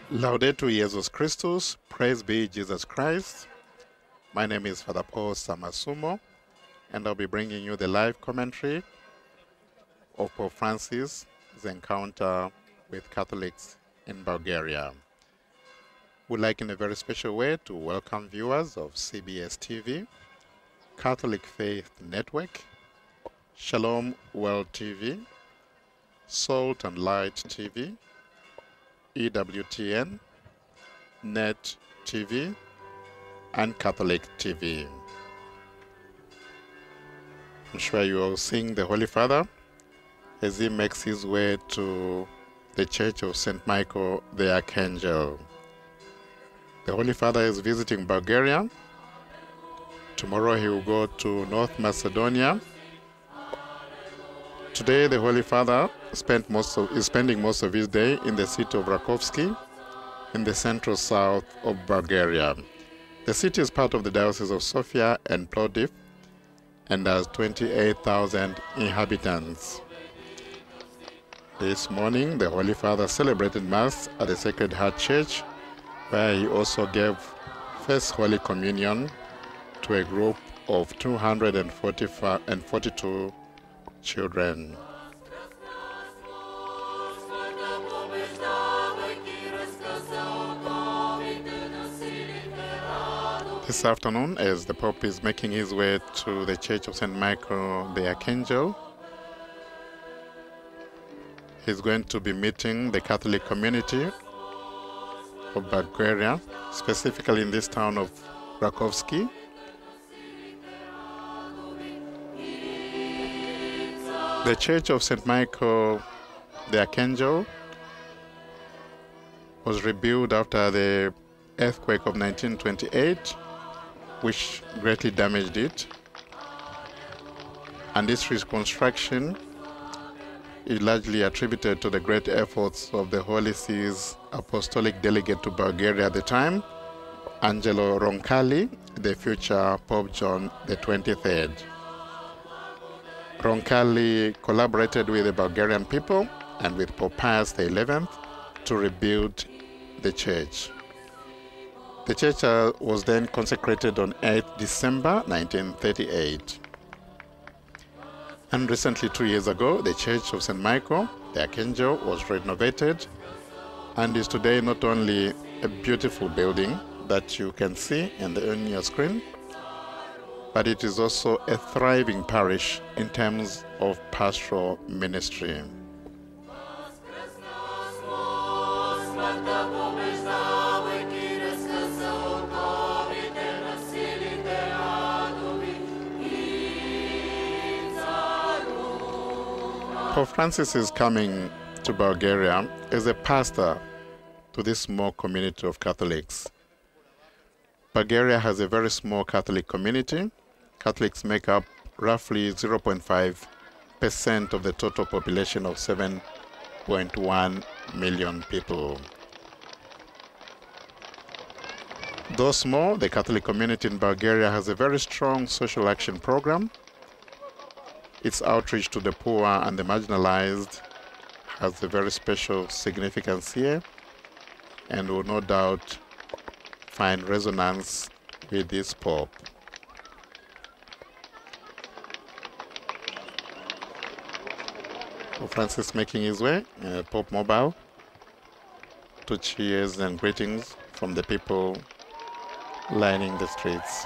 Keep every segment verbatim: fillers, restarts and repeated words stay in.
Laudetur Jesus Christus, praise be Jesus Christ. My name is Father Paul Samasumo, and I'll be bringing you the live commentary of Pope Francis' encounter with Catholics in Bulgaria. We'd like in a very special way to welcome viewers of C B S T V, Catholic Faith Network, Shalom World T V, Salt and Light T V, E W T N, Net T V, and Catholic T V. I'm sure you are seeing the Holy Father as he makes his way to the Church of Saint Michael the Archangel. The Holy Father is visiting Bulgaria. Tomorrow he will go to North Macedonia. Today the Holy Father spent most of, is spending most of his day in the city of Rakovsky in the central south of Bulgaria. The city is part of the Diocese of Sofia and Plovdiv and has twenty-eight thousand inhabitants. This morning, the Holy Father celebrated Mass at the Sacred Heart Church, where he also gave First Holy Communion to a group of two hundred forty-two children. This afternoon, as the Pope is making his way to the Church of Saint Michael the Archangel, he's going to be meeting the Catholic community of Bulgaria, specifically in this town of Rakovsky. The Church of Saint Michael the Archangel was rebuilt after the earthquake of nineteen twenty-eight, which greatly damaged it. And this reconstruction is largely attributed to the great efforts of the Holy See's apostolic delegate to Bulgaria at the time, Angelo Roncalli, the future Pope John the twenty-third. Roncalli collaborated with the Bulgarian people and with Pope Pius the eleventh to rebuild the church. The church uh, was then consecrated on eighth December nineteen thirty-eight. And recently, two years ago, the Church of Saint Michael the Archangel was renovated and is today not only a beautiful building that you can see in the, on your screen, but it is also a thriving parish in terms of pastoral ministry. Pope Francis is coming to Bulgaria as a pastor to this small community of Catholics. Bulgaria has a very small Catholic community. Catholics make up roughly zero point five percent of the total population of seven point one million people. Though small, the Catholic community in Bulgaria has a very strong social action program. Its outreach to the poor and the marginalized has a very special significance here and will no doubt find resonance with this Pope. Pope Francis making his way in a Pope mobile to cheers and greetings from the people lining the streets.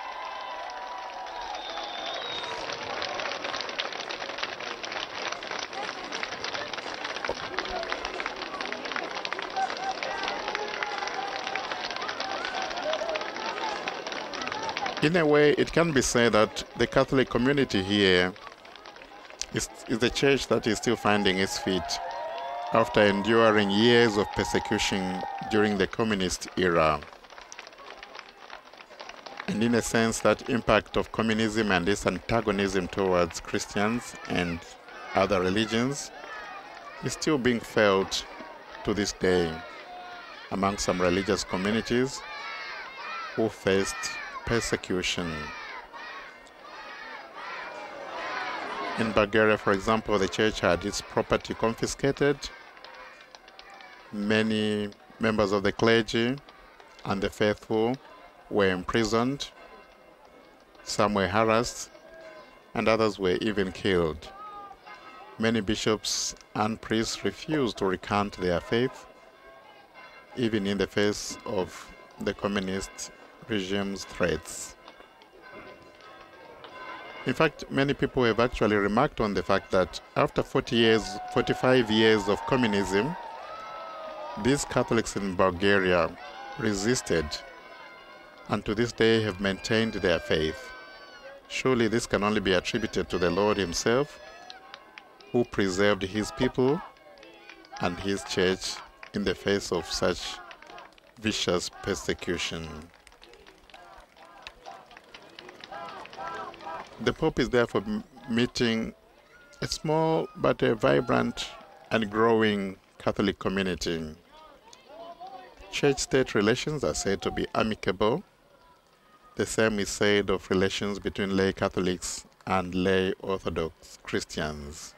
In a way, it can be said that the Catholic community here is, is the church that is still finding its feet after enduring years of persecution during the communist era. And in a sense, that impact of communism and this antagonism towards Christians and other religions is still being felt to this day among some religious communities who faced persecution. In Bulgaria, for example, the church had its property confiscated. Many Members of the clergy and the faithful were imprisoned, some were harassed, and others were even killed. Many bishops and priests refused to recant their faith, even in the face of the communist regime's threats. In fact, many people have actually remarked on the fact that after forty years, forty-five years of communism, these Catholics in Bulgaria resisted and to this day have maintained their faith. Surely this can only be attributed to the Lord himself, who preserved his people and his church in the face of such vicious persecution. The Pope is therefore meeting a small but a vibrant and growing Catholic community. Church-state relations are said to be amicable. The same is said of relations between lay Catholics and lay Orthodox Christians.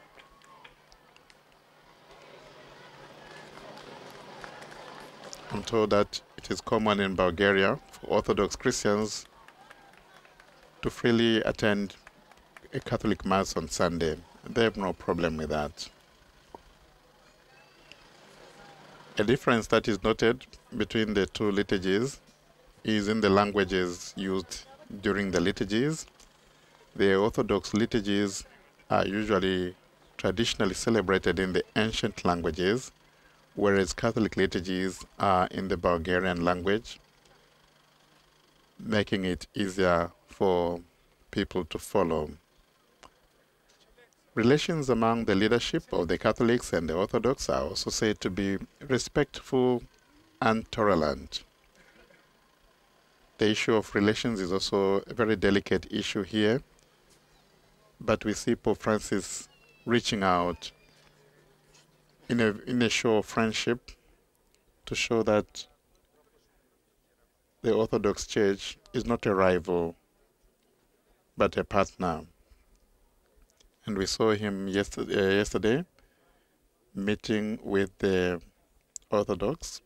I'm told that it is common in Bulgaria for Orthodox Christians to freely attend a Catholic Mass on Sunday. They have no problem with that. A difference that is noted between the two liturgies is in the languages used during the liturgies. The Orthodox liturgies are usually traditionally celebrated in the ancient languages, whereas Catholic liturgies are in the Bulgarian language, making it easier for people to follow. Relations among the leadership of the Catholics and the Orthodox are also said to be respectful and tolerant. The issue of relations is also a very delicate issue here, but we see Pope Francis reaching out in a, in a show of friendship to show that the Orthodox Church is not a rival, but a partner. And we saw him yesterday, uh, yesterday meeting with the Orthodox.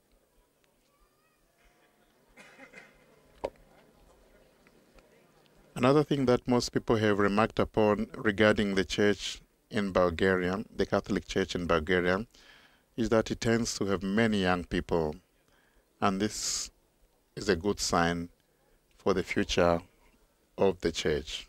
Another thing that most people have remarked upon regarding the church in Bulgaria, the Catholic Church in Bulgaria, is that it tends to have many young people. And this is a good sign for the future of the church.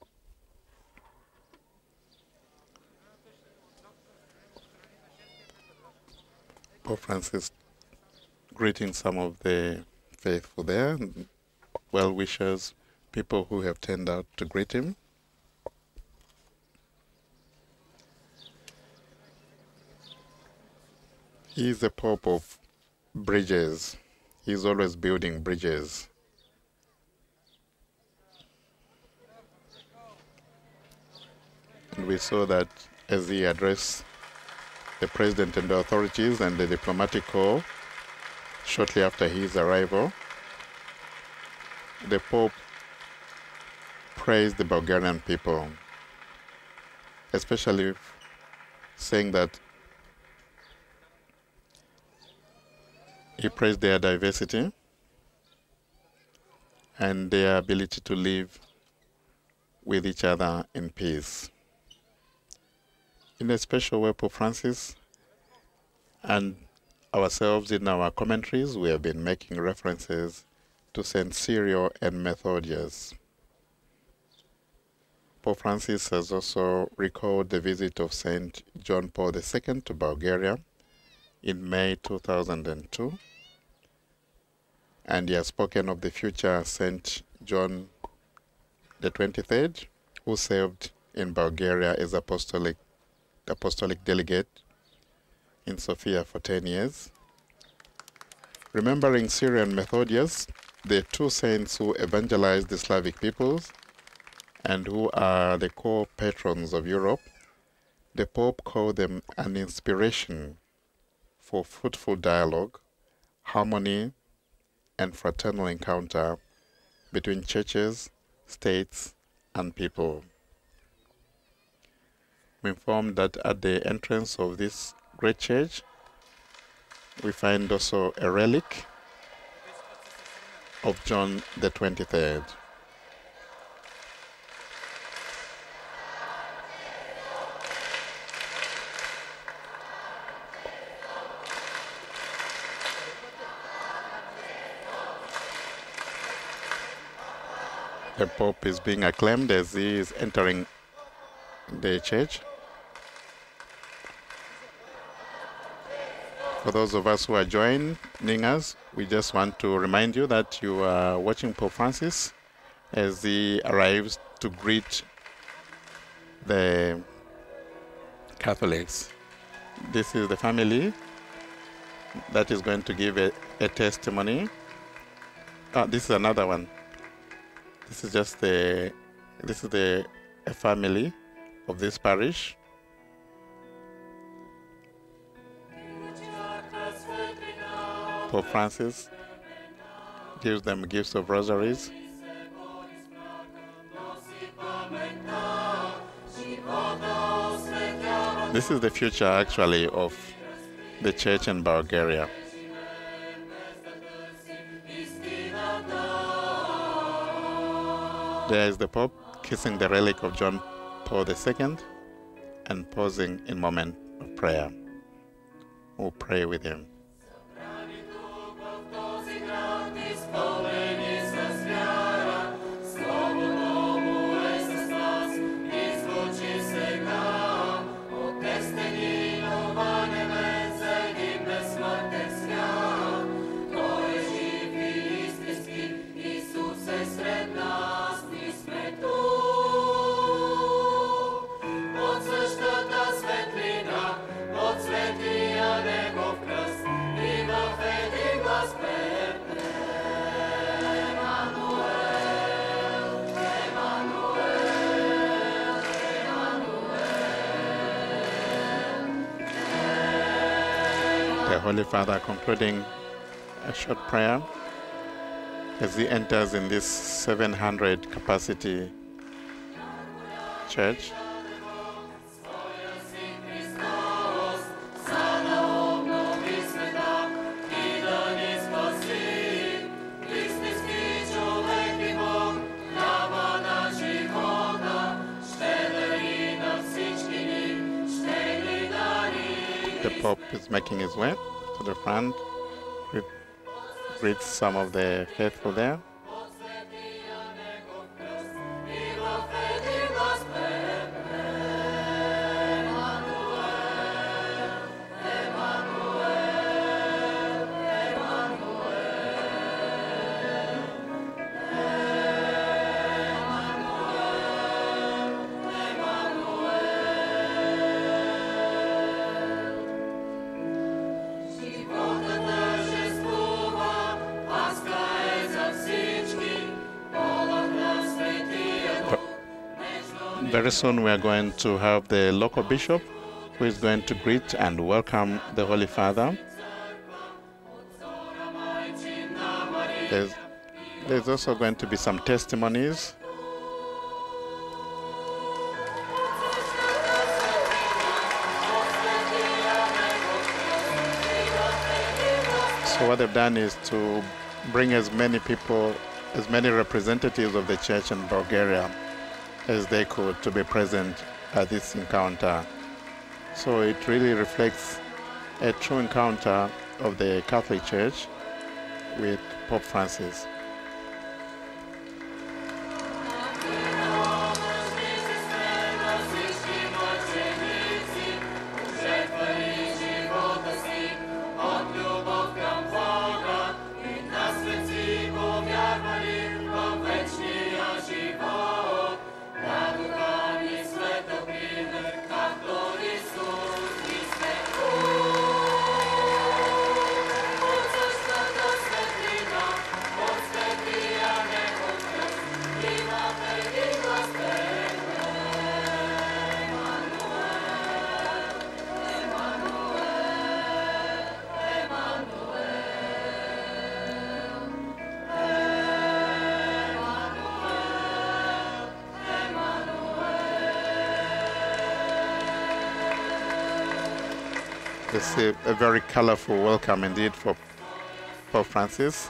Pope Francis greeting some of the faithful there, well-wishers, people who have turned out to greet him. He is the Pope of bridges. He's always building bridges. And we saw that as he addressed the President and the authorities and the diplomatic corps shortly after his arrival, the Pope praised the Bulgarian people, especially saying that he praised their diversity and their ability to live with each other in peace. In a special way, Pope Francis and ourselves in our commentaries, we have been making references to Saint Cyril and Methodius. Pope Francis has also recalled the visit of Saint John Paul the Second to Bulgaria in May two thousand two, and he has spoken of the future Saint John the twenty-third, who served in Bulgaria as apostolic apostolic delegate in Sofia for ten years. Remembering Cyril and Methodius, the two saints who evangelized the Slavic peoples and who are the core patrons of Europe, the Pope called them an inspiration for fruitful dialogue, harmony, and fraternal encounter between churches, states, and people. We informed that at the entrance of this great church, we find also a relic of John the twenty-third. The Pope is being acclaimed as he is entering the church. For those of us who are joining us, we just want to remind you that you are watching Pope Francis as he arrives to greet the Catholics. This is the family that is going to give a, a testimony. Ah, this is another one. This is just the, this is the a family of this parish. Pope Francis gives them gifts of rosaries. This is the future, actually, of the church in Bulgaria. There is the Pope kissing the relic of John Paul the Second and pausing in moment of prayer. We'll pray with him. The Holy Father concluding a short prayer as he enters in this seven hundred capacity church. The Pope is making his way to the front, greet, greets some of the faithful there. Very soon we are going to have the local bishop who is going to greet and welcome the Holy Father. There's, there's also going to be some testimonies. So what they've done is to bring as many people, as many representatives of the church in Bulgaria as they could to be present at this encounter. So it really reflects a true encounter of the Catholic Church with Pope Francis. This is a, a very colorful welcome indeed for Pope Francis.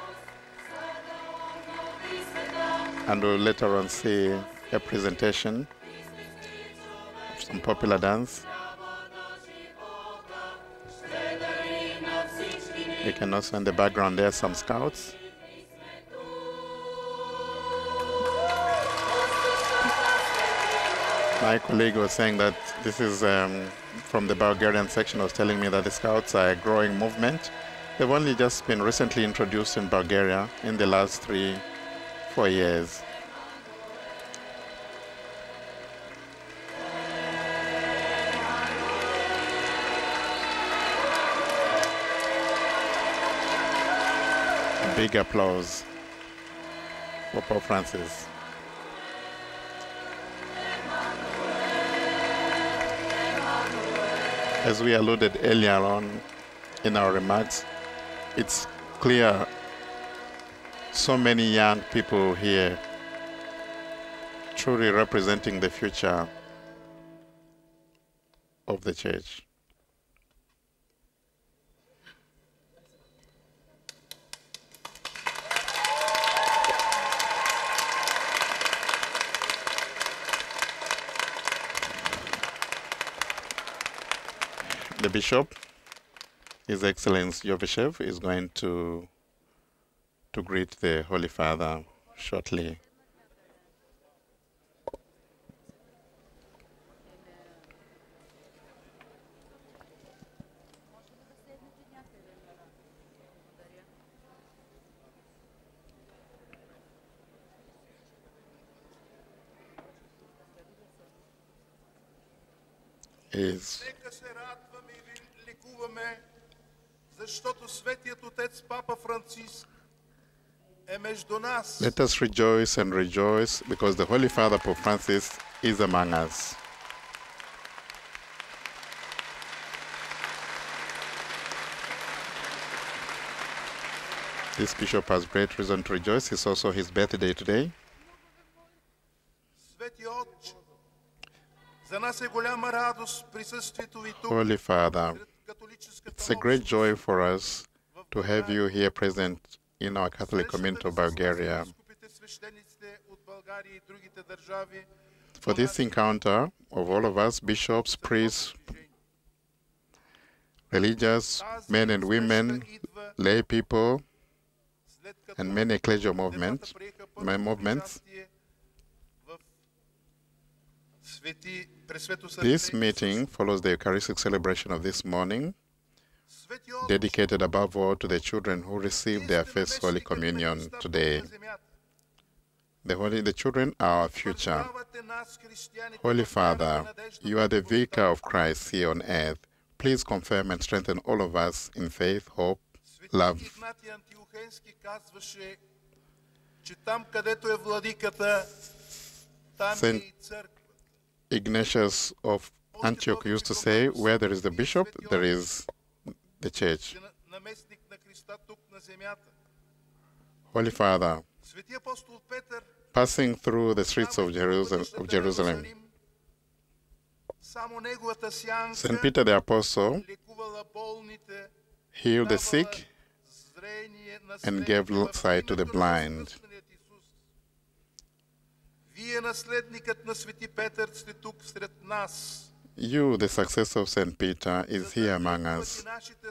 And we'll later on see a presentation of some popular dance. You can also in the background there some scouts. My colleague was saying that this is um, from the Bulgarian section, was telling me that the scouts are a growing movement. They've only just been recently introduced in Bulgaria in the last three, four years. A big applause for Pope Francis. As we alluded earlier on in our remarks, it's clear so many young people here truly representing the future of the church. The Bishop, His Excellency Jovishev, is going to, to greet the Holy Father shortly. Is Let us rejoice and rejoice because the Holy Father Pope Francis is among us. This bishop has great reason to rejoice. It's also his birthday today. Holy Father, it's a great joy for us to have you here present in our Catholic community of Bulgaria. For this encounter of all of us, bishops, priests, religious, men and women, lay people, and many ecclesial movements, movements, this meeting follows the Eucharistic celebration of this morning, dedicated above all to the children who received their first Holy Communion today. The, Holy, the children are our future. Holy Father, you are the vicar of Christ here on earth. Please confirm and strengthen all of us in faith, hope, love. Saint Ignatius of Antioch used to say, where there is the bishop, there is the church. Holy Father, passing through the streets of Jerusalem, of Jerusalem, Saint Peter the Apostle healed the sick and gave sight to the blind. You, the successor of Saint Peter, is here among us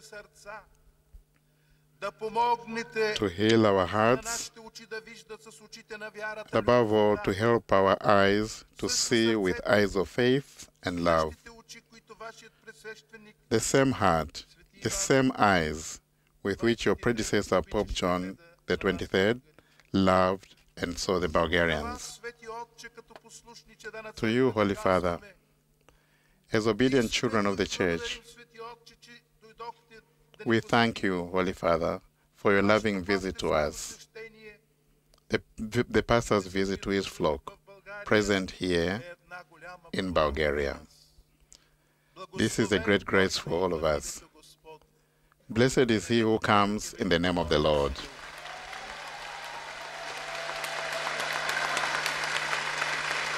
to heal our hearts, and above all, to help our eyes to see with eyes of faith and love. The same heart, the same eyes with which your predecessor, Pope John the twenty-third, loved and saw the Bulgarians. To you, Holy Father, as obedient children of the Church, we thank you, Holy Father, for your loving visit to us, the, the pastor's visit to his flock, present here in Bulgaria. This is a great grace for all of us. Blessed is he who comes in the name of the Lord.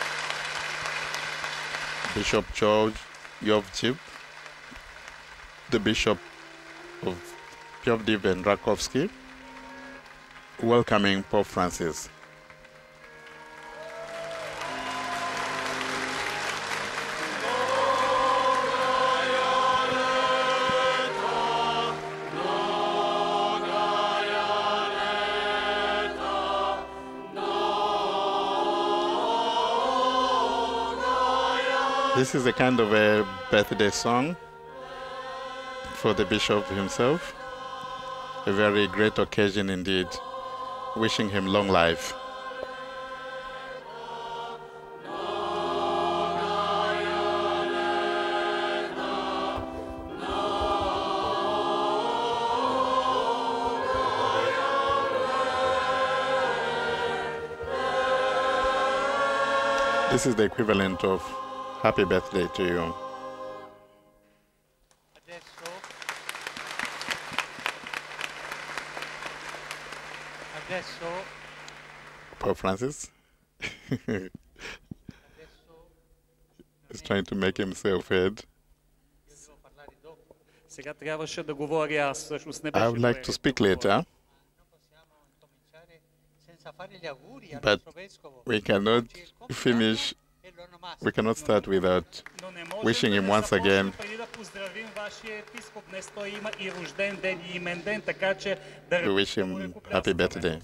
Bishop George Yovchip, the Bishop of Plovdiv and Rakovsky, welcoming Pope Francis. This is a kind of a birthday song for the bishop himself. A very great occasion indeed. Wishing him long life. This is the equivalent of happy birthday to you. Adesso, adesso, Pope Francis adesso is trying to make himself heard. io devo parlare dopo. Сега трябваше да говоря аз, всъщност не I беше would like време to да speak говоря. later, Non possiamo incominciare senza fare gli auguri al but nostro vescovo. we cannot Oggi è il compleanno finish, e l'onomastica. we cannot start without Но не можем wishing да him не once again започнем преди да поздравим вашия епископ. Днес той има и рожден ден, и имен ден, така че да to wish да му him ръкопляскаме. happy birthday.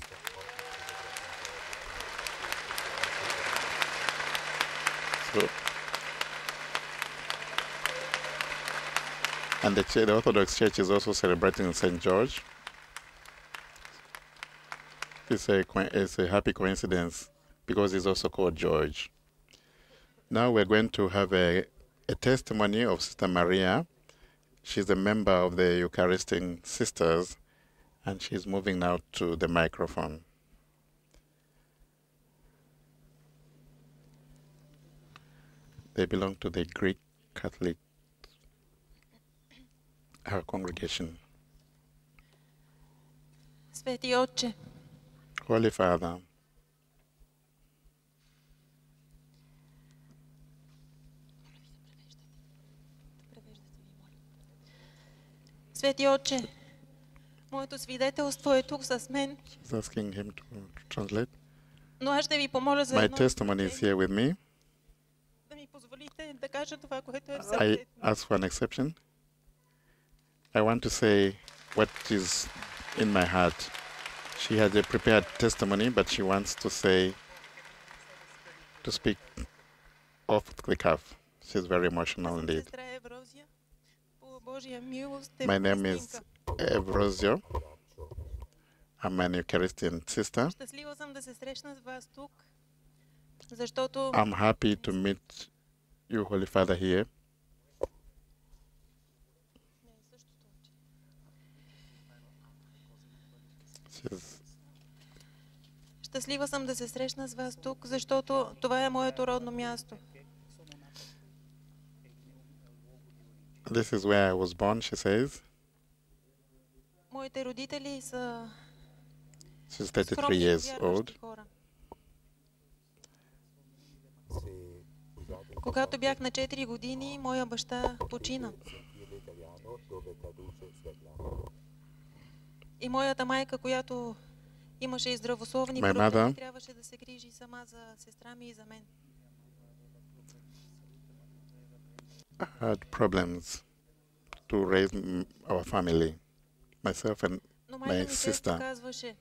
So, and the, ch- the Orthodox Church is also celebrating Saint George. It's a, coi- it's a happy coincidence because he's also called George. Now we're going to have a, a testimony of Sister Maria. She's a member of the Eucharistic Sisters, and she's moving now to the microphone. They belong to the Greek Catholic uh, congregation. Свети Отче, Holy Father, Свети Отче, моето свидетелство е тук с мен, she's asking him to translate. но аз ще ви помоля за My едно testimony is изключение, here with me. да ми позволите да кажа това, което е в I сърцето. ask for an exception. I want to say what is in my heart. She has a prepared testimony, but she wants to say, to speak off the cuff. She's very emotional Аз съм indeed. сестра Еврозия. По Божия милост е My name is християнка. Evrosio. I'm an Eucharistic sister. Щастлива съм да се срещна с вас тук, защото I'm happy to meet you, Holy Father, here. She's, щастлива съм да се срещна с вас тук, защото това е моето родно място. this is where I was born, she says. Моите родители са She's thirty-three скромни years вярващи old. хора. Когато бях на четири години, моя баща почина. И моята майка, която имаше и здравословни My проблеми, mother- трябваше да се грижи сама за сестра ми и за мен. I had problems to raise m- our family, myself and Но майка my ми често sister. казваше,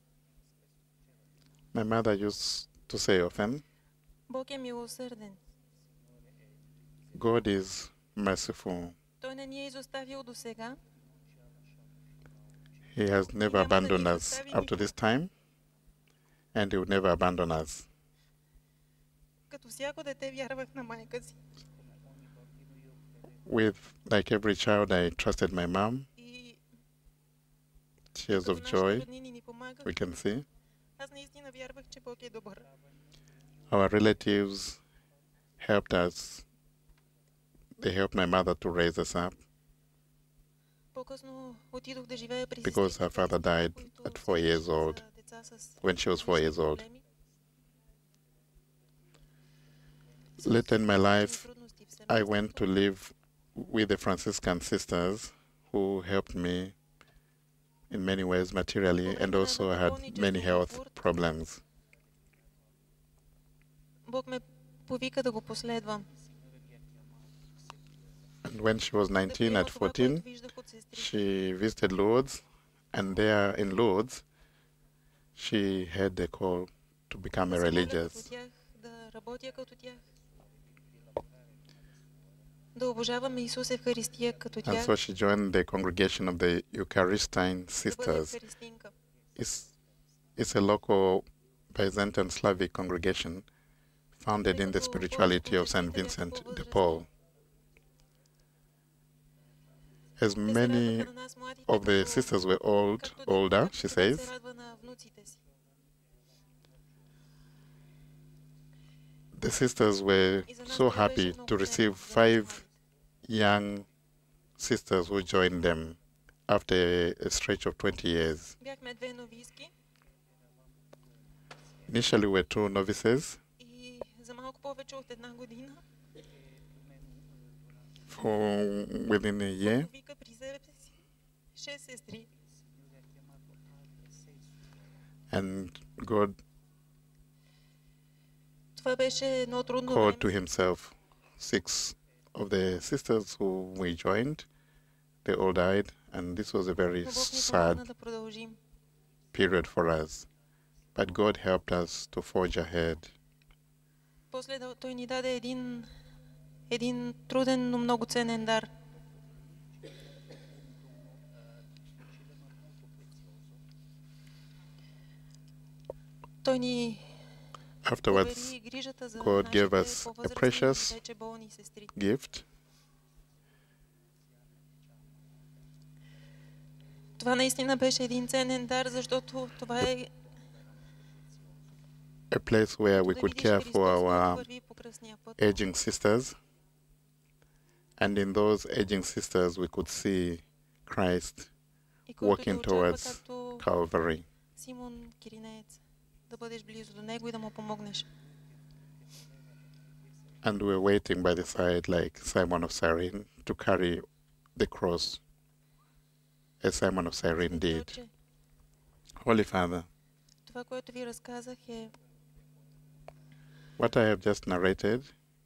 My mother used to say often, Бог е милосърден. God is merciful. Той не ни е изоставил до сега. He has never Няма да ни abandoned us изостави up to никога. this time, and He will never abandon us. Като всяко дете вярвах на майка си. With, like every child, I trusted my mom. И Tears като of нашите joy, роднини ни помагат, we can see. аз наистина вярвах, че Бог е добър. Our relatives helped us. They helped my mother to raise us up По-късно отидох да живея при because her сестрите, father died които at four years са old, деца с when she was four years old. проблеми. Later in my С life, трудности в I семейството. went to live with the Franciscan sisters. who helped me in many ways materially, and also I had many health problems. Бог ме повика да го последвам. And when she was nineteen, at fourteen, she visited Lourdes, and there in Lourdes, she had a call to become a religious. Да работя като тях. Да обожавам Исус Евхаристия като And тях. so she joined the congregation of the Eucharistine Да бъда Sisters. евхаристинка. It's, it's a local Byzantine Slavic congregation founded in the spirituality of Saint Vincent de Paul. As many of the sisters were old, older, she says, the sisters were so happy to receive five young sisters who joined them after a stretch of twenty years. Бяхме две новиски Initially, we were two novices. и за малко повече от една година For within a year, вика при себе си шест сестри. and God Това беше едно трудно called to време. himself six of the sisters who we joined. They all died, and this was a very Но Бог ни помогна sad да продължим. period for us. But God helped us to forge ahead. После да- той ни даде един, един труден, но много ценен дар. Той ни Afterwards, повери грижата за God gave нашите us a по-възрастни precious и вече болни сестри. gift. Това наистина беше един ценен дар, защото това е A place where we да could видиш care Христос, for който our върви по кръстния път. aging sisters. And in those aging sisters, we could see Christ И който те walking очаква, towards както Calvary. Симон Киринеец, да бъдеш близо до него и да му помогнеш. And we were waiting by the side like Simon of Cyrene to carry the cross as Simon of Cyrene Свети did. Отче, Holy Father, това, което ви разказах е, what I have just narrated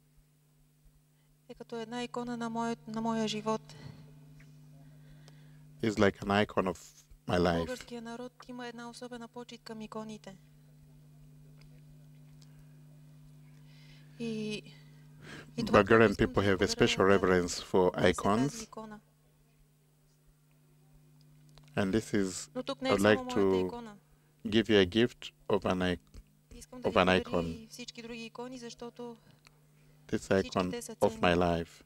е като една икона на, моя, на моя живот. is like an icon of my life. Българския народ има една особена почит към иконите. И, и това, което Bulgarian искам people да ви have a подаря special е reverence for тази icons, икона. and this is, Но тук не I е would само like моята to икона. give you a gift of an icon, Искам да of ви an подаря icon. и всички други икони, защото this icon of my life.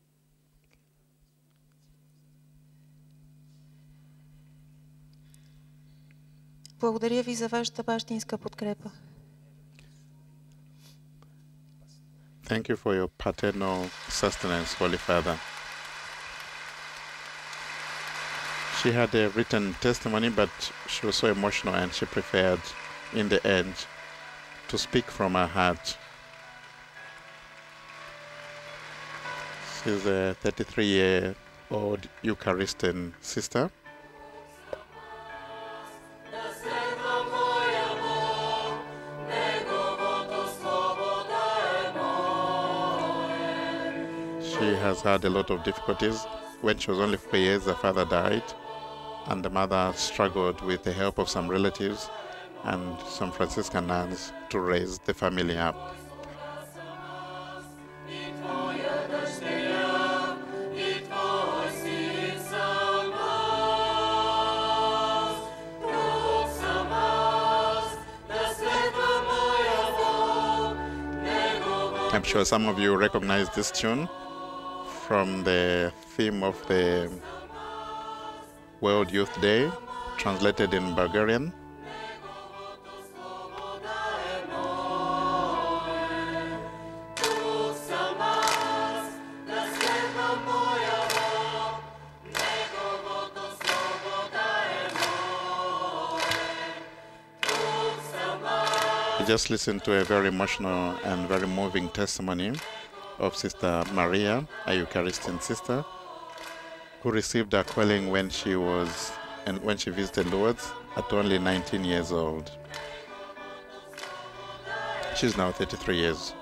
благодаря ви за вашата бащинска подкрепа. Thank you for your paternal sustenance, Holy Father. She had a written testimony, but she was so emotional and she preferred, in the end, to speak from her heart. She's a thirty-three-year-old Eucharistan sister. She has had a lot of difficulties. When she was only four years, her father died, and the mother struggled with the help of some relatives and some Franciscan nuns to raise the family up. I'm sure some of you recognize this tune from the theme of the World Youth Day, translated in Bulgarian. We just listened to a very emotional and very moving testimony of Sister Maria, a Eucharistic sister, who received her calling when she was and when she visited Lourdes at only nineteen years old. She's now thirty-three years.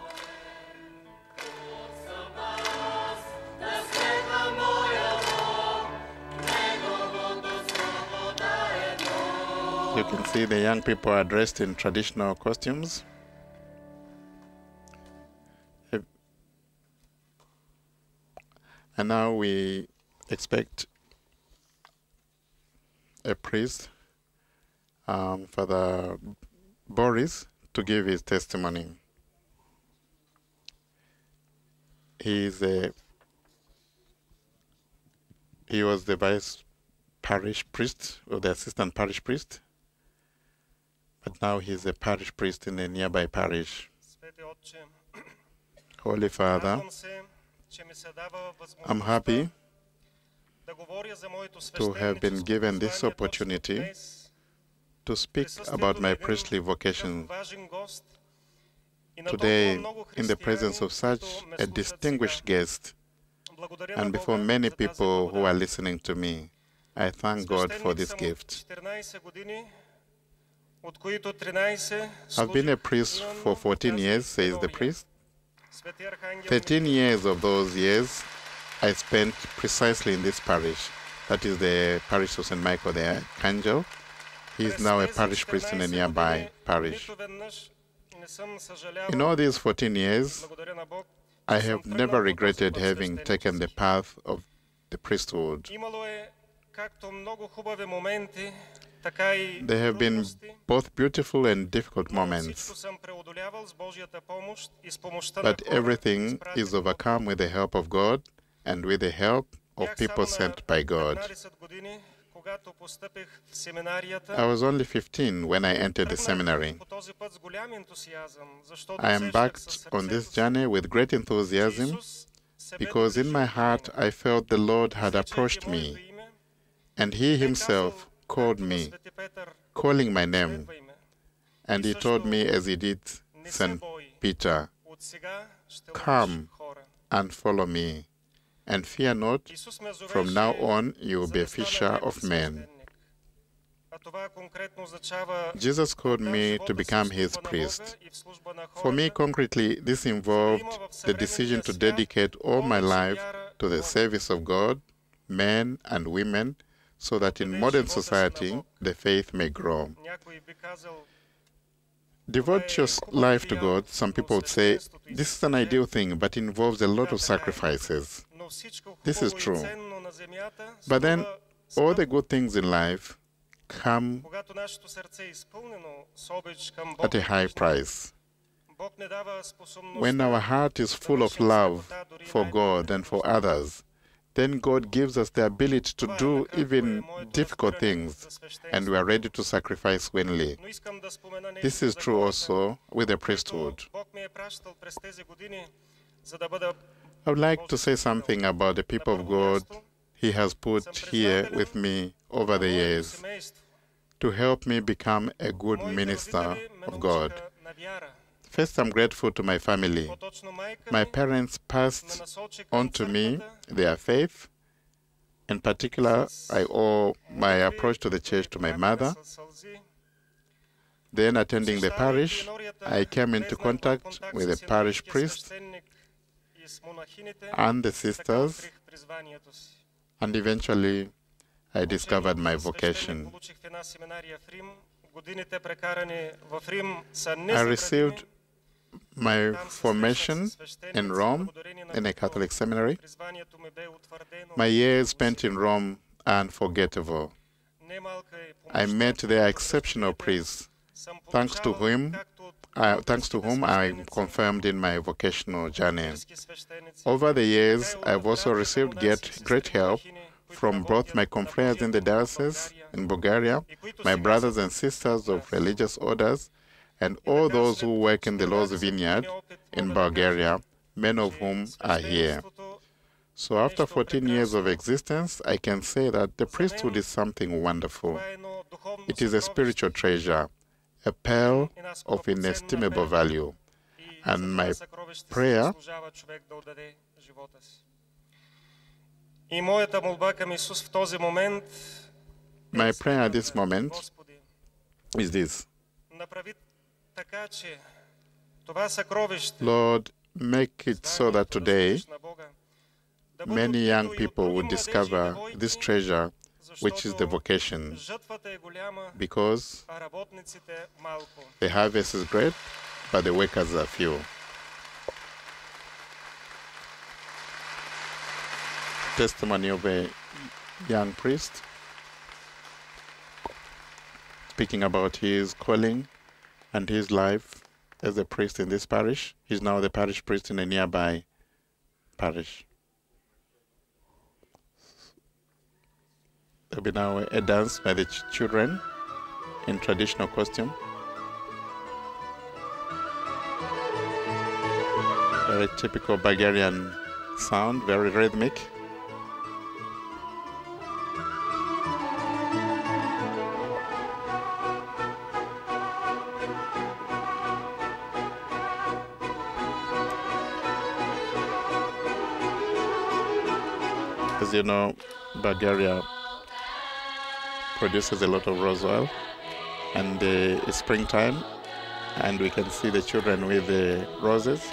You can see the young people are dressed in traditional costumes. And now we expect a priest, um, Father Boris, to give his testimony. He is a he was the vice parish priest or the assistant parish priest, but now he's a parish priest in a nearby parish. Holy Father, I'm happy to have been given this opportunity to speak about my priestly vocation today in the presence of such a distinguished guest and before many people who are listening to me. I thank God for this gift. I've been a priest for fourteen years, says the priest. thirteen years of those years I spent precisely in this parish. That is the parish of Saint Michael the Archangel. He is now a parish priest in a nearby parish. In all these fourteen years, I have never regretted having taken the path of the priesthood. There have been both beautiful and difficult moments, but everything is overcome with the help of God and with the help of people sent by God. I was only fifteen when I entered the seminary. I embarked on this journey with great enthusiasm because in my heart I felt the Lord had approached me, and He Himself called me, calling my name, and He told me, as He did Saint Peter, "Come and follow me, and fear not, from now on you will be a fisher of men." Jesus called me to become His priest. For me, concretely, this involved the decision to dedicate all my life to the service of God, men and women, so that in modern society the faith may grow. Devote your life to God, some people would say, this is an ideal thing, but involves a lot of sacrifices. This is true. But then, all the good things in life come at a high price. When our heart is full of love for God and for others, then God gives us the ability to do even difficult things, and we are ready to sacrifice willingly. This is true also with the priesthood. I would like to say something about the people of God He has put here with me over the years to help me become a good minister of God. First, I'm grateful to my family. My parents passed on to me their faith. In particular, I owe my approach to the church to my mother. Then, attending the parish, I came into contact with the parish priest and the sisters, and eventually I discovered my vocation. I received my formation in Rome in a Catholic seminary. My years spent in Rome are unforgettable. I met their exceptional priests, thanks to whom, uh, thanks to whom I am confirmed in my vocational journey. Over the years, I've also received great, great help from both my confreres in the diocese in Bulgaria, my brothers and sisters of religious orders, and all those who work in the Lord's vineyard in Bulgaria, many of whom are here. So after fourteen years of existence, I can say that the priesthood is something wonderful. It is a spiritual treasure, a pearl of inestimable value. And my prayer И моята молба към Исус в този момент My prayer at this moment Господи, is this. направи така, че това съкровище, Lord, make it so that today many young people would discover this treasure, which is the vocation, because the harvest is great, but the workers are few. Testimony of a young priest speaking about his calling and his life as a priest in this parish. He's now the parish priest in a nearby parish. There'll be now a dance by the ch children in traditional costume. Very typical Bulgarian sound, very rhythmic. As you know, Bulgaria produces a lot of rose oil, and uh, it's springtime, and we can see the children with the roses.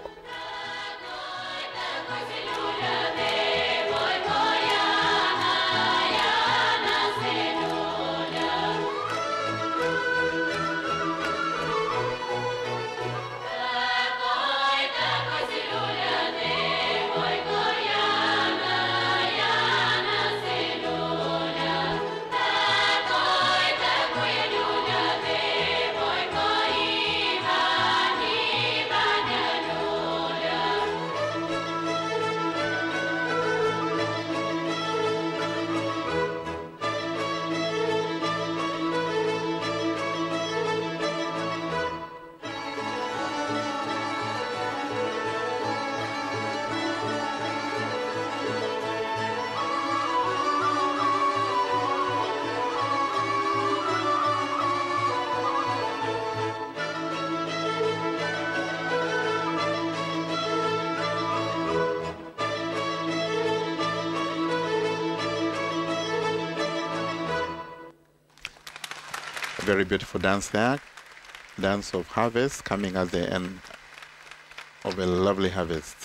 A very beautiful dance there, dance of harvest coming at the end of a lovely harvest.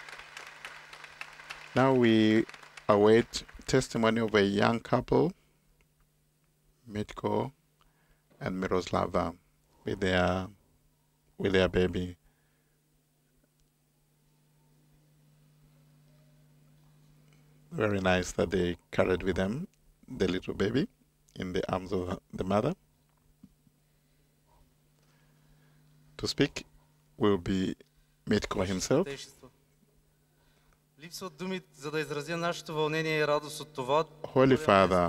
Now we await testimony of a young couple, Mitko and Miroslava, with their with their baby. Very nice that they carried with them the little baby in the arms of the mother. To speak will be Mitko himself. Holy Father,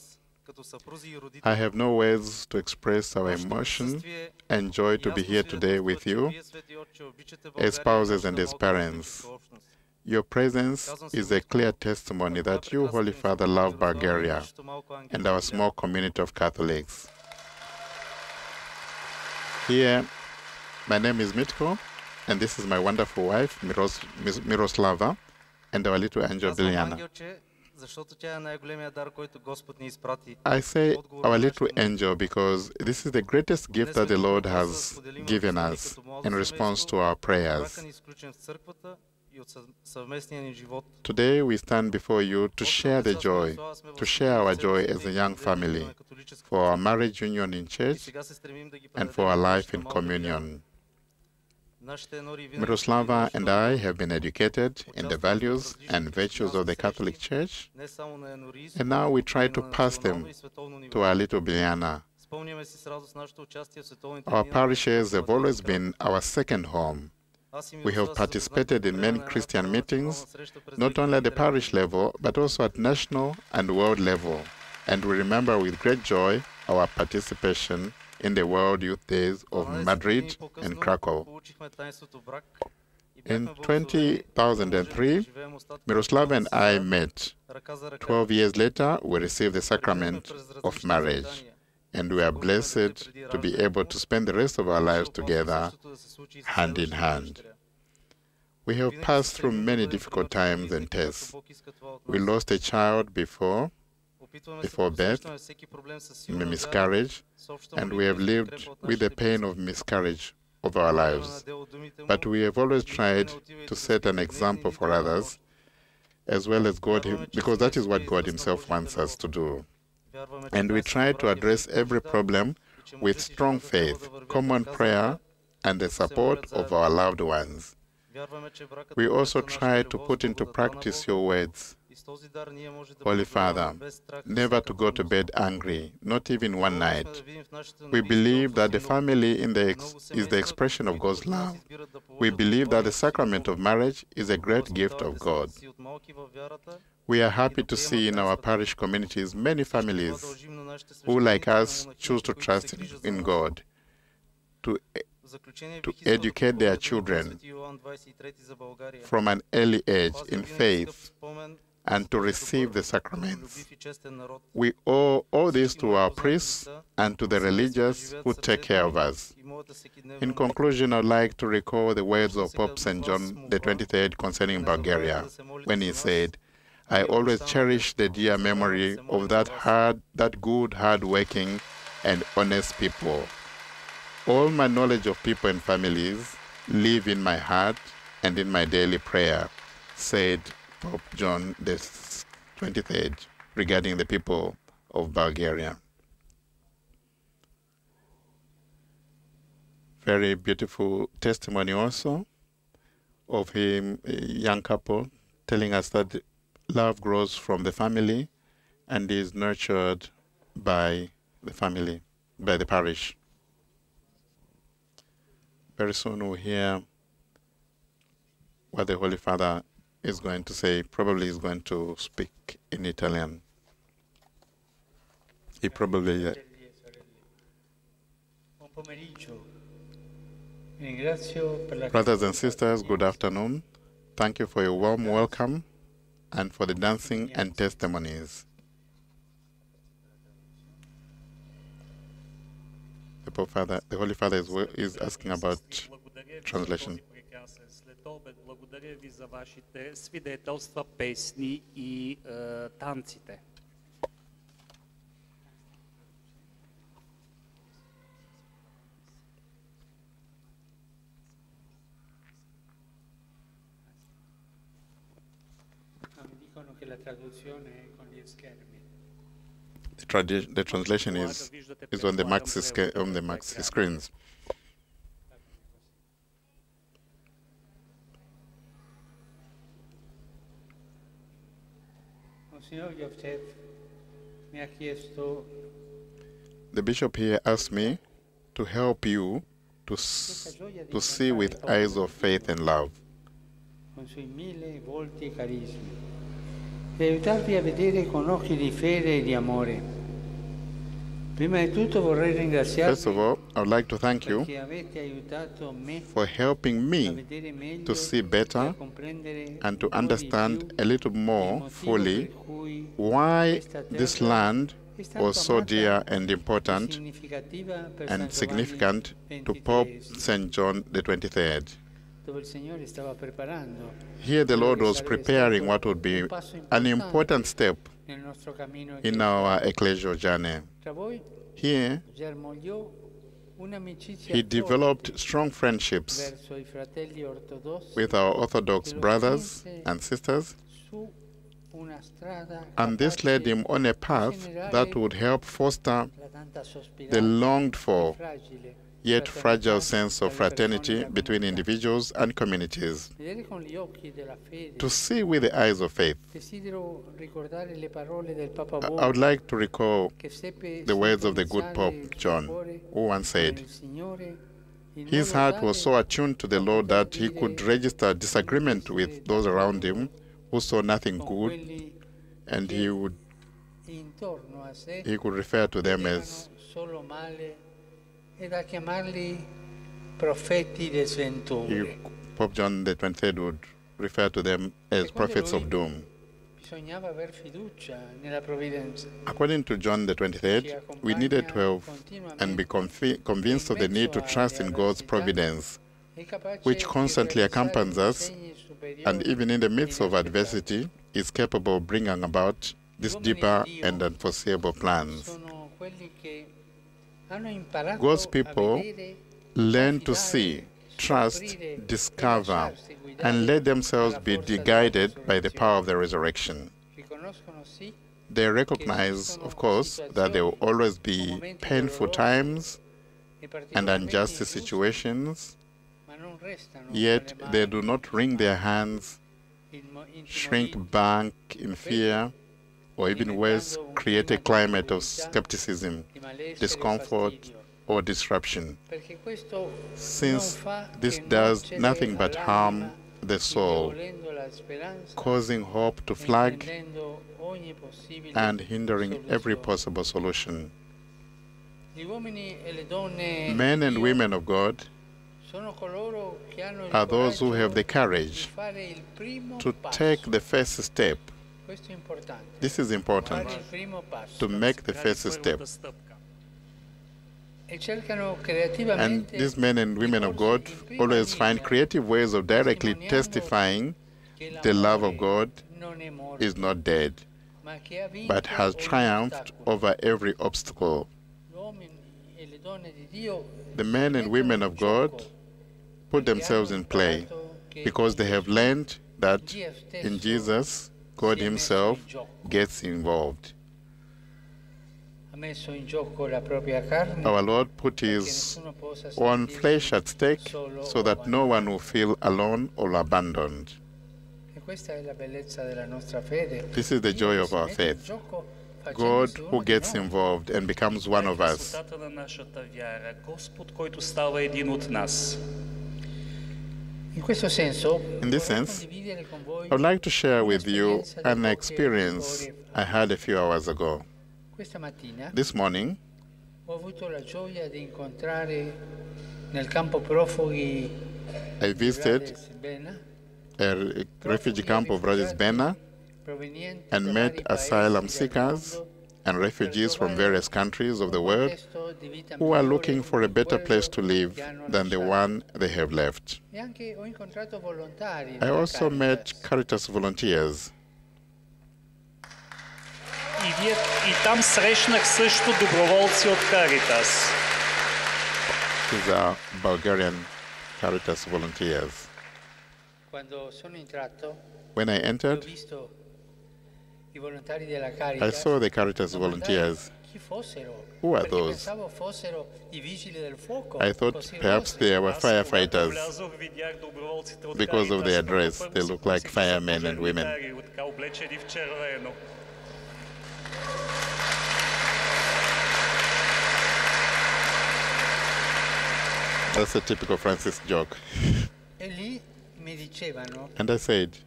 I have no words to express our emotion and joy to be here today with you as spouses and as parents. Your presence is a clear testimony that you, Holy Father, love Bulgaria and our small community of Catholics. Here, my name is Mitko, and this is my wonderful wife, Miros Miroslava, and our little angel, Biljana. I say our little angel because this is the greatest gift that the Lord has given us in response to our prayers. Today we stand before you to share the joy, to share our joy as a young family, for our marriage union in church and for our life in communion. Miroslava and I have been educated in the values and virtues of the Catholic Church, and now we try to pass them to our little Biljana. Our parishes have always been our second home. We have participated in many Christian meetings, not only at the parish level, but also at national and world level. And we remember with great joy our participation in the World Youth Days of Madrid and Krakow. In two thousand three, Miroslava and I met. Twelve years later, we received the sacrament of marriage, and we are blessed to be able to spend the rest of our lives together, hand in hand. We have passed through many difficult times and tests. We lost a child before, before birth, miscarriage, and we have lived with the pain of miscarriage of our lives. But we have always tried to set an example for others, as well as God, because that is what God Himself wants us to do. And we try to address every problem with strong faith, common prayer, and the support of our loved ones. We also try to put into practice your words. Holy Father, never to go to bed angry, not even one night. We believe that the family in the ex is the expression of God's love. We believe that the sacrament of marriage is a great gift of God. We are happy to see in our parish communities many families who, like us, choose to trust in, in God, to to educate their children from an early age in faith and to receive the sacraments. We owe all this to our priests and to the religious who take care of us. In conclusion, I'd like to recall the words of Pope Saint John the twenty-third concerning Bulgaria, when he said, "I always cherish the dear memory of that hard, that good, hard-working, and honest people. All my knowledge of people and families live in my heart and in my daily prayer," said Pope John the twenty-third regarding the people of Bulgaria. Very beautiful testimony also of him, a young couple, telling us that love grows from the family and is nurtured by the family, by the parish. Very soon we'll hear what the Holy Father is going to say. Probably is going to speak in Italian. He probably... Uh, Brothers and sisters, good afternoon. Thank you for your warm welcome and for the dancing and testimonies. The Pope Father, the Holy Father is, is asking about translation. Благодаря ви за вашите свидетелства, песни и танците. The, tradi the translation is, is on the maxi on the maxi screens. The bishop here asked me to help you to, s to see with eyes of faith and love. E aiutarvi a vedere con occhi di fede e di amore. Prima di tutto vorrei ringraziarvi. First of all, I would like to thank you for helping me to see better and to understand a little more fully why this land was so dear and important and significant to Pope Saint John the twenty-third. Here the Lord was preparing what would be an important step in our ecclesial journey. Here, he developed strong friendships with our Orthodox brothers and sisters, and this led him on a path that would help foster the longed-for yet fragile sense of fraternity between individuals and communities. To see with the eyes of faith, I would like to recall the words of the good Pope John, who once said, his heart was so attuned to the Lord that he could register disagreement with those around him who saw nothing good, and he would he could refer to them as e da chiamarli profeti di sventura. Pope John the twenty-third would refer to them as prophets of doom. Bisognava aver fiducia nella provvidenza. According to John the twenty-third, we needed to have and be convinced of the need to trust in God's providence which constantly accompanies us, and even in the midst of adversity, is capable of bringing about these deeper and unforeseeable plans. God's people learn to see, trust, discover, and let themselves be guided by the power of the resurrection. They recognize, of course, that there will always be painful times and unjust situations, yet they do not wring their hands, shrink back in fear, or even worse, create a climate of skepticism, discomfort, or disruption, since this does nothing but harm the soul, causing hope to flag and hindering every possible solution. Men and women of God are those who have the courage to take the first step. This is important, to make the first step. And these men and women of God always find creative ways of directly testifying the love of God is not dead, but has triumphed over every obstacle. The men and women of God put themselves in play because they have learned that in Jesus, God Himself gets involved. Our Lord put His own flesh at stake so that no one will feel alone or abandoned. This is the joy of our faith. God who gets involved and becomes one of us. In this sense, I would like to share with you an experience I had a few hours ago. This morning, I visited a refugee camp of Rakovsky and met asylum seekers and refugees from various countries of the world who are looking for a better place to live than the one they have left. I also met Caritas volunteers. И, вие, и там срещнах също доброволци от Caritas. These are Bulgarian Caritas volunteers. When I entered, I saw the Caritas volunteers. Who are those? I thought perhaps they were firefighters. Because of their dress, they look like firemen and women. That's a typical Francis joke. And I said,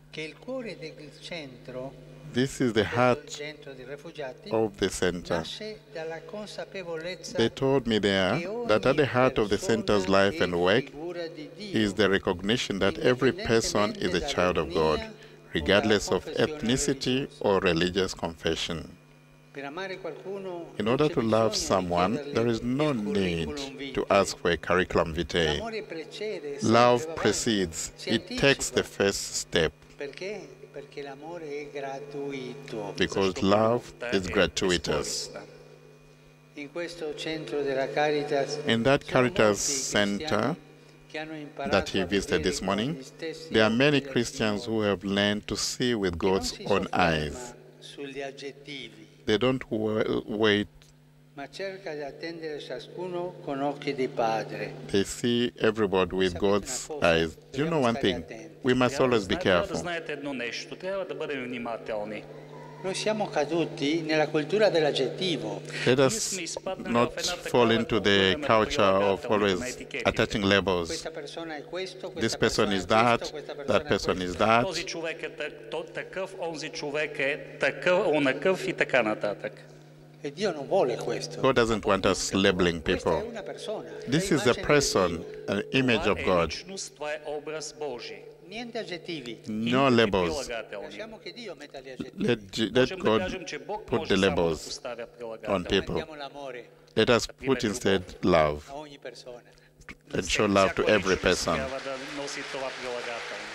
this is the heart of the center. They told me there that at the heart of the center's life and work is the recognition that every person is a child of God, regardless of ethnicity or religious confession. In order to love someone, there is no need to ask for a curriculum vitae. Love precedes, it takes the first step. Because love is gratuitous. In that Caritas center that he visited this morning, there are many Christians who have learned to see with God's own eyes. They don't wait. They see everybody with God's eyes. Do you know one thing? We must always be careful. Let us not fall into the culture of always attaching labels. This person is that, that person is that. God doesn't want us labeling people. This is a person, an image of God. No labels. Let, let God put the labels on people. Let us put instead love and show love to every person. Трябва да носи това прилагателно.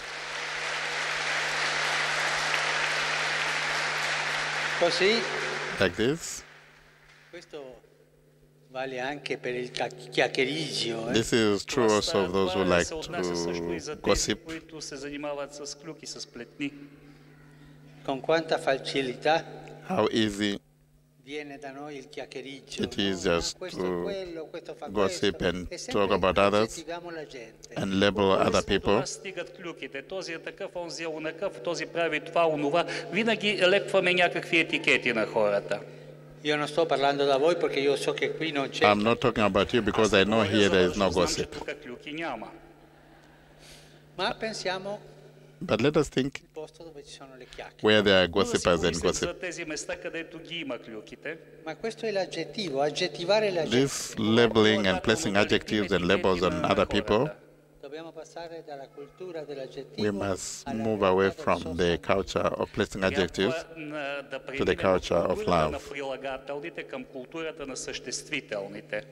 Così, Like this. questo vale anche per il ca- chiacchiericcio. Eh? This is true also of those who Това like се отнася също и за to тези, gossip. които се занимават с клюки, с сплетни. Con quanta facilità How easy viene da noi il chiacchiericcio. it is no? just Ah, questo to è quello, questo fa gossip questo. and E talk sempre about others aggettiviamo la gente. and label other До people. нас стигат клюките. Този е такъв, онзи е онакъв, този прави това, онова. Винаги лекваме някакви етикети на хората. Io non sto parlando da voi perché io so che qui non c'è. I'm not talking about you because I know here there is no Знам, че gossip. тук клюки няма. Ma pensiamo But let us think al posto dove ci sono le chiacchiere. where there are Но да си gossipers and помислим gossip. за тези места, където ги има клюките. Ma questo è l'aggettivo, aggettivare la gente. This labeling and placing adjectives and labels on other people, Dobbiamo passare dalla cultura dell'aggettivo we must alla move realtà away del from the sostantivo. culture of placing adjectives Трябва да to the преминем от culture of културата на love. прилагателните към културата на съществителните.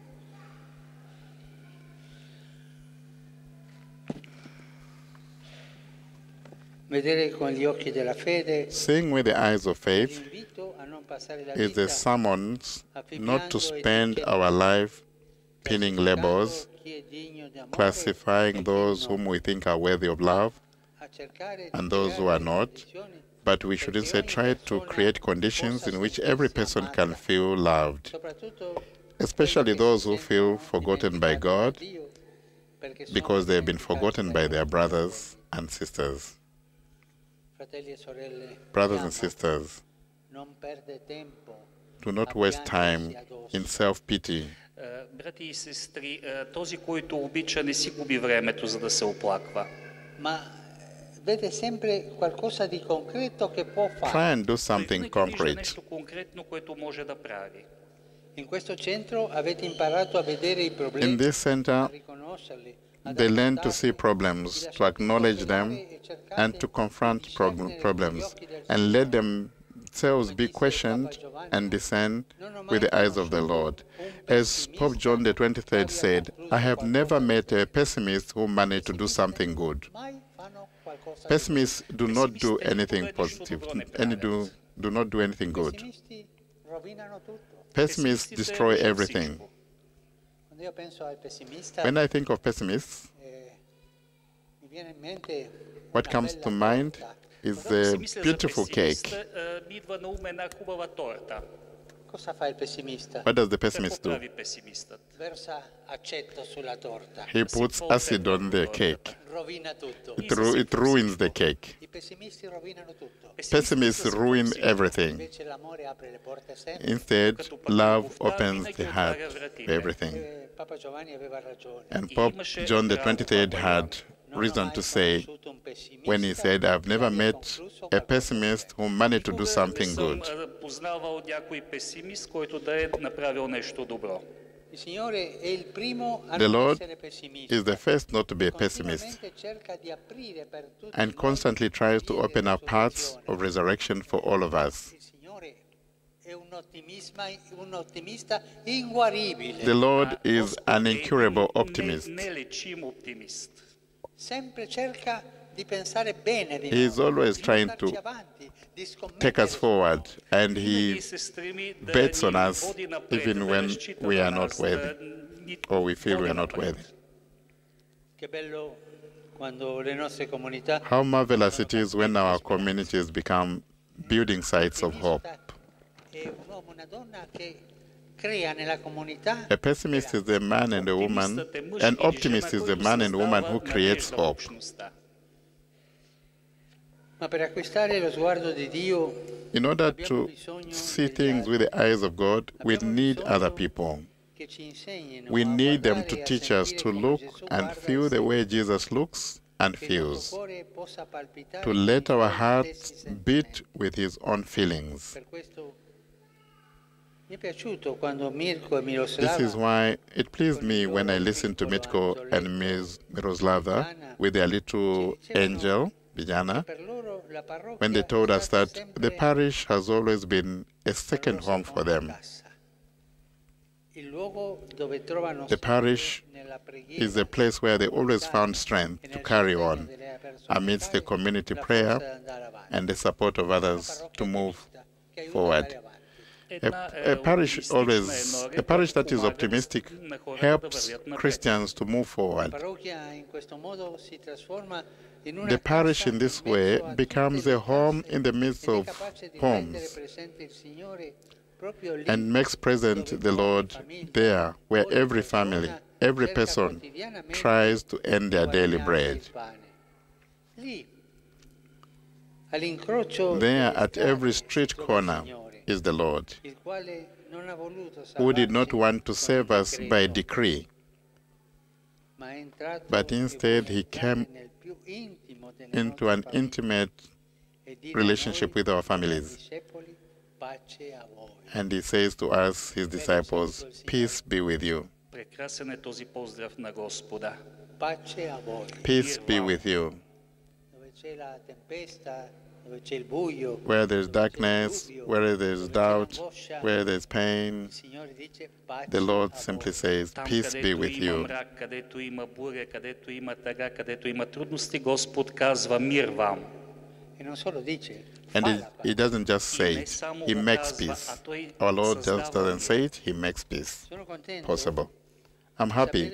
Vedere con gli occhi della fede Seeing with the eyes of faith l'invito a non passare la is vita the summons not to spend our life pinning labels, chi è degno di amore, classifying those whom we think are worthy of love, a cercare di and those who are not, condizioni but we should instead try to create conditions in which every person can feel loved, soprattutto especially those who feel forgotten by God Dio, perché sono because they have been forgotten by their fratelli brothers and sisters. e sorelle. Brothers and Chiama, sisters, non perde tempo. do not waste time in self-pity. Е, Брати и сестри, е, този, който обича, не си губи времето, за да се оплаква. Ma vede sempre qualcosa di concreto che può fare. Try and do something Винаги вижда concrete. нещо конкретно, което може да прави. In questo centro avete imparato a vedere i In problemi, this a center, riconoscerli, ad they learn to affrontarli, see problems, to acknowledge them, and to confront prog- problems, and let themselves be questioned and discern with the eyes of the Lord. As Pope John the twenty-third said, I have never met a pessimist who managed to do something good. mai fanno qualcosa. Pessimists do not do anything positive, any do, do not do anything I good. pessimisti rovinano tutto. Pessimists destroy everything. Quando io penso al pessimista, When I think of pessimists, eh, mi viene in mente what una comes bella to mind torta. is Когато си a мисля за beautiful cake. песимиста, е, ми идва на ум една хубава торта. Cosa fa il pessimista? What does the Какво pessimist do? прави песимистът? Versa aceto sulla torta. He puts acid on the cake. Rovina tutto. It, ru- it ruins the cake. I pessimisti rovinano tutto. Pessimists ruin everything. Invece l'amore apre le porte sempre. Instead, love opens the heart to everything. Eh, Papa Giovanni aveva ragione. And Pope John the twenty-third had reason to say when he said, I've never met a pessimist who managed to do something good. Не съм познавал някой песимист, който да е направил нещо добро. Il Signore è il primo a The non Lord essere pessimista. is the first not to be a pessimist Continuamente cerca di aprire per tutti and noi constantly tries to vie open della up paths soluzione. of resurrection for all of us. Il Signore è un ottimista, un ottimista inguaribile. The Lord А is Господ an е incurable не- optimist. Нелечим оптимист. Sempre cerca di pensare bene di He is noi, always di trying portarci to avanti, di take us scommettere. forward, and Винаги he се стреми да bets on ни us води напред, even да when разчита we на are not нас, worthy, да ни or we feel we води are not напред. worthy. Che bello quando le nostre comunità How marvelous it is when our communities become building sites of hope. è un uomo, una donna che crea nella comunità. A pessimist is a man and a woman, Оптимистът е мъж an или optimist жена, is a който man and woman създава who creates надежда в hope. общността. Ma per acquistare lo sguardo di Dio In order to see things with the eyes of God, we need other people. che ci insegnino We a need them guardare to e a teach us sentire to come look Gesù and guarda feel e the sente, way Jesus looks and che il nostro feels, cuore possa palpitare to con let i our suoi hearts stessi beat sentimenti. with his own feelings. Per questo mi è piaciuto quando Mirko e This Miroslava is why it pleased me when I listened to Mitko and Miz Miroslava with their little angel, Vijana, per loro la parrocchia when they told è us stata that sempre the parish has always been a la second loro home for seconda them. casa. Il luogo dove trovano The spirito parish nella is a place where they always found strength to carry on amidst the community prayer and the support of others to move forward. A, a parish always, a parish that is optimistic helps Christians to move forward. The parish in this way becomes a home in the midst of homes and makes present the Lord there, where every family, every person tries to earn their daily bread. There, at every street corner, is the Lord, who did not want to save us by decree, but instead he came into an intimate relationship with our families. And he says to us, his disciples, peace be with you. Peace be with you. Where there's darkness, where there's doubt, where there's pain, the Lord simply says, peace be with you. And he, he doesn't just say it, he makes peace. Our Lord just doesn't say it, he makes peace possible. I'm happy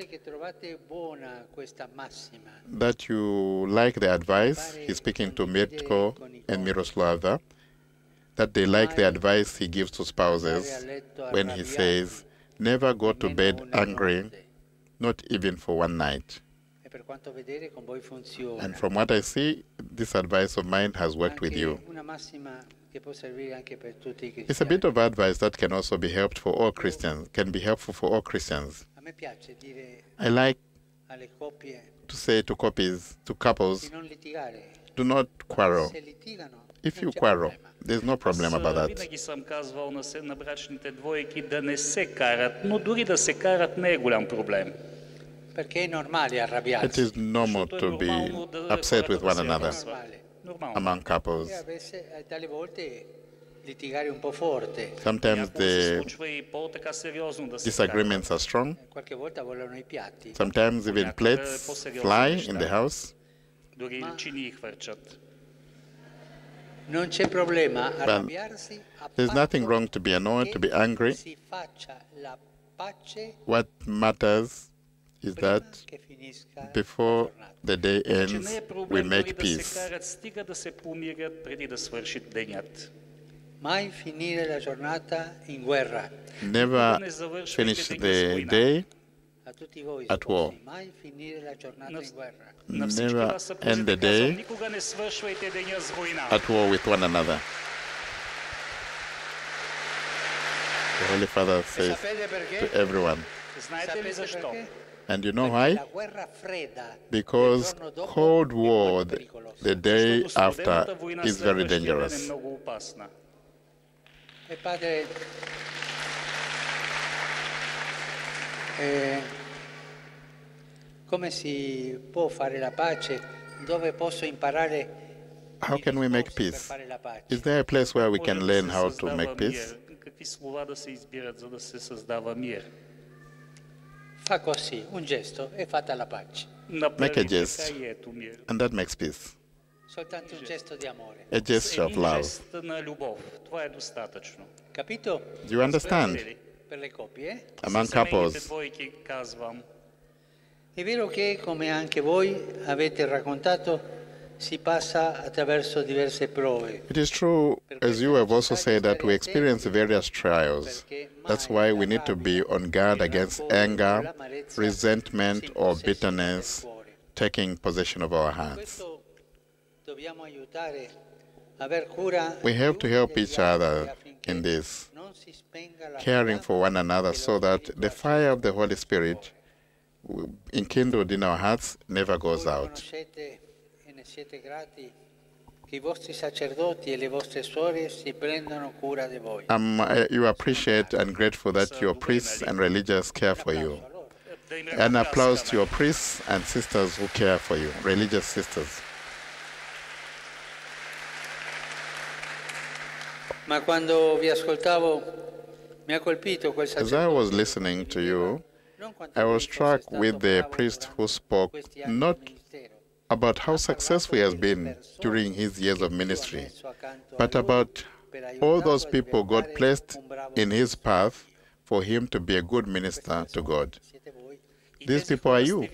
that you like the advice. He's speaking to Mirko and Miroslava, that they like the advice he gives to spouses when he says, never go to bed angry, not even for one night. And from what I see, this advice of mine has worked with you. It's a bit of advice that can also be helped for all Christians, can be helpful for all Christians. I like to say to couples, to couples, do not quarrel. If you quarrel, there's no problem about that. It is normal to be upset with one another among couples. Sometimes the disagreements are strong. Sometimes even plates fly in the house. But there's nothing wrong to be annoyed, to be angry. What matters is that before the day ends, we make peace. Never finish the day at war. Never end the day at war with one another. The Holy Father says to everyone. And you know why? Because Cold War, the, the day after, is very dangerous. Padre, eh, come si può fare la pace? Dove posso imparare? How can we make peace? Is there a place where we can learn how to make peace? Fa così, un gesto e fatta la pace. Make a gest, and that makes peace. Soltanto un gesto di amore. A gesture of love. Capito? Do you understand? Per le coppie. Among couples. È vero che, come anche voi avete raccontato, si passa attraverso diverse prove. It is true, as you have also said, that we experience various trials. That's why we need to be on guard against anger, resentment, or bitterness taking possession of our hearts. We have to help each other in this, caring for one another so that the fire of the Holy Spirit enkindled in our hearts never goes out. Um, uh, you appreciate and grateful that your priests and religious care for you. An applause to your priests and sisters who care for you, religious sisters. Ma quando vi ascoltavo, mi ha colpito quel As I was listening to you, I was struck with the priest who spoke not about how successful he has been during his years of ministry, but about all those people God placed in his path for him to be a good minister to God. These people are you.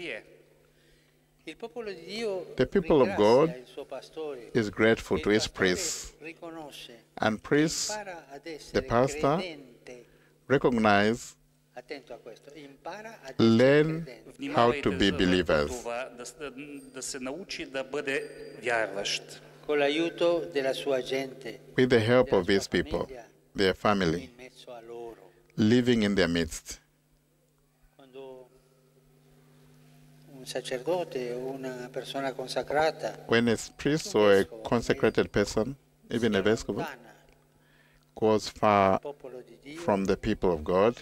The people of God is grateful to his priests, and priests, the pastor, recognize, learn how to be believers with the help of his people, their family, living in their midst. When a priest or a consecrated person, even a vescovo, goes far from the people of God,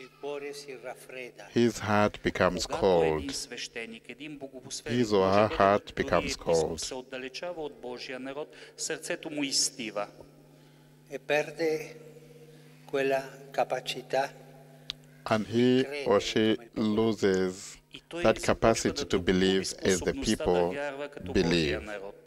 his heart becomes cold. His or her heart becomes cold. And he or she loses that capacity to believe as the people believe.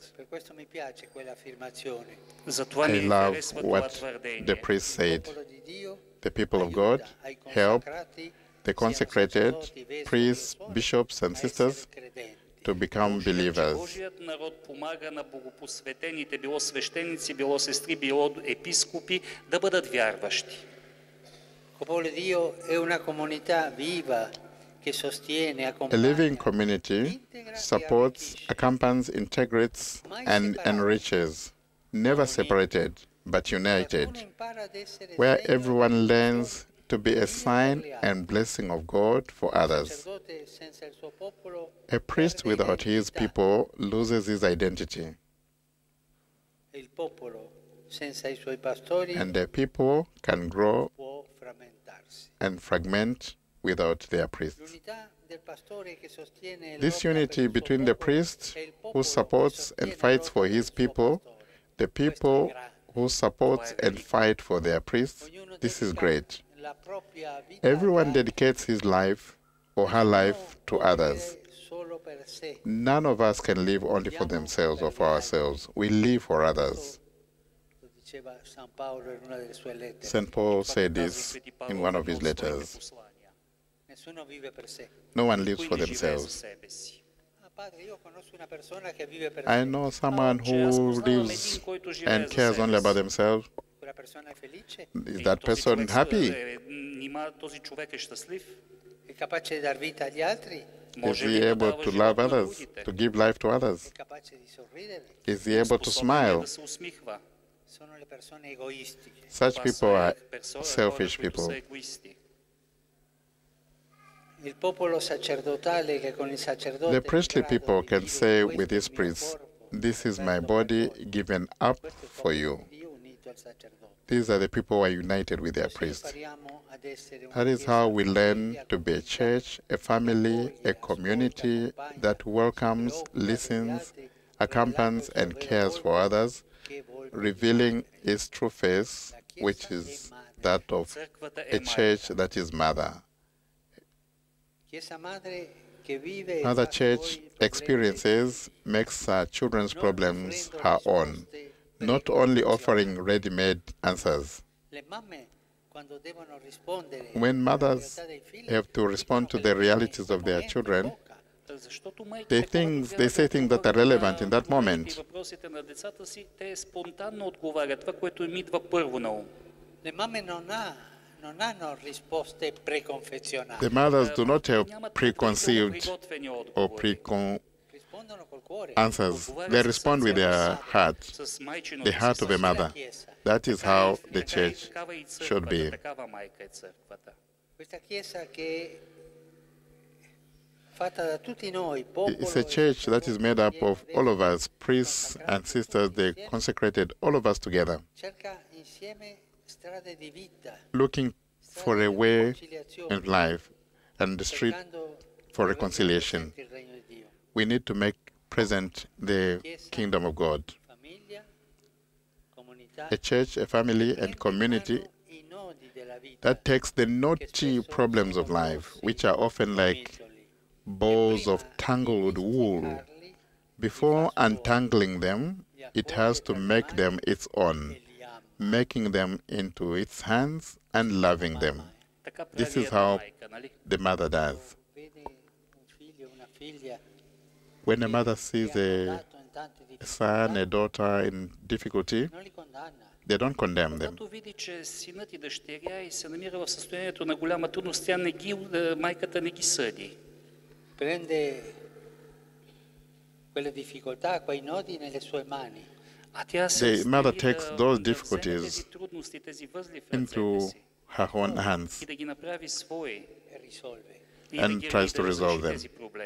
I love what the priest said. The people of God help the consecrated priests, bishops, and sisters to become believers. Божият народ помага на богопосветените, било свещеници, било сестри, било епископи, да бъдат вярващи. A living community supports, accompanies, integrates, and enriches, never separated, but united, where everyone learns to be a sign and blessing of God for others. A priest without his people loses his identity, and the people can grow and fragment without their priests. This unity between the priest who supports and fights for his people, the people who support and fight for their priests, this is great. Everyone dedicates his life or her life to others. None of us can live only for themselves or for ourselves. We live for others. Saint Paul said this in one of his letters. No one lives for themselves. I know someone who lives and cares only about themselves. Is that person happy? Is he able to love others, to give life to others? Is he able to smile? Such people are selfish people. The priestly people can say with his priests, "This is my body given up for you." These are the people who are united with their priests. That is how we learn to be a church, a family, a community that welcomes, listens, accompanies, and cares for others, revealing its true face, which is that of a church that is mother. Mother Church experiences, makes her children's problems her own, not only offering ready-made answers. When mothers have to respond to the realities of their children, they, think, they say things that are relevant in that moment. The mothers do not have preconceived or precon answers. They respond with their heart, the heart of a mother. That is how the church should be. It's a church that is made up of all of us, priests and sisters. They consecrated all of us together, looking for a way in life and the street for reconciliation. We need to make present the kingdom of God. A church, a family, and community that takes the knotty problems of life, which are often like balls of tangled wool. Before untangling them, it has to make them its own, making them into its hands and loving them. This is how the mother does. When a mother sees a son, a daughter in difficulty, they don't condemn them. Когато види, че синът и дъщеря и се намира в състоянието на голяма трудност, тя не ги, майката не ги съди. Prende quelle difficoltà, quei nodi nelle sue mani. The mother takes those difficulties into her own hands and tries to resolve them.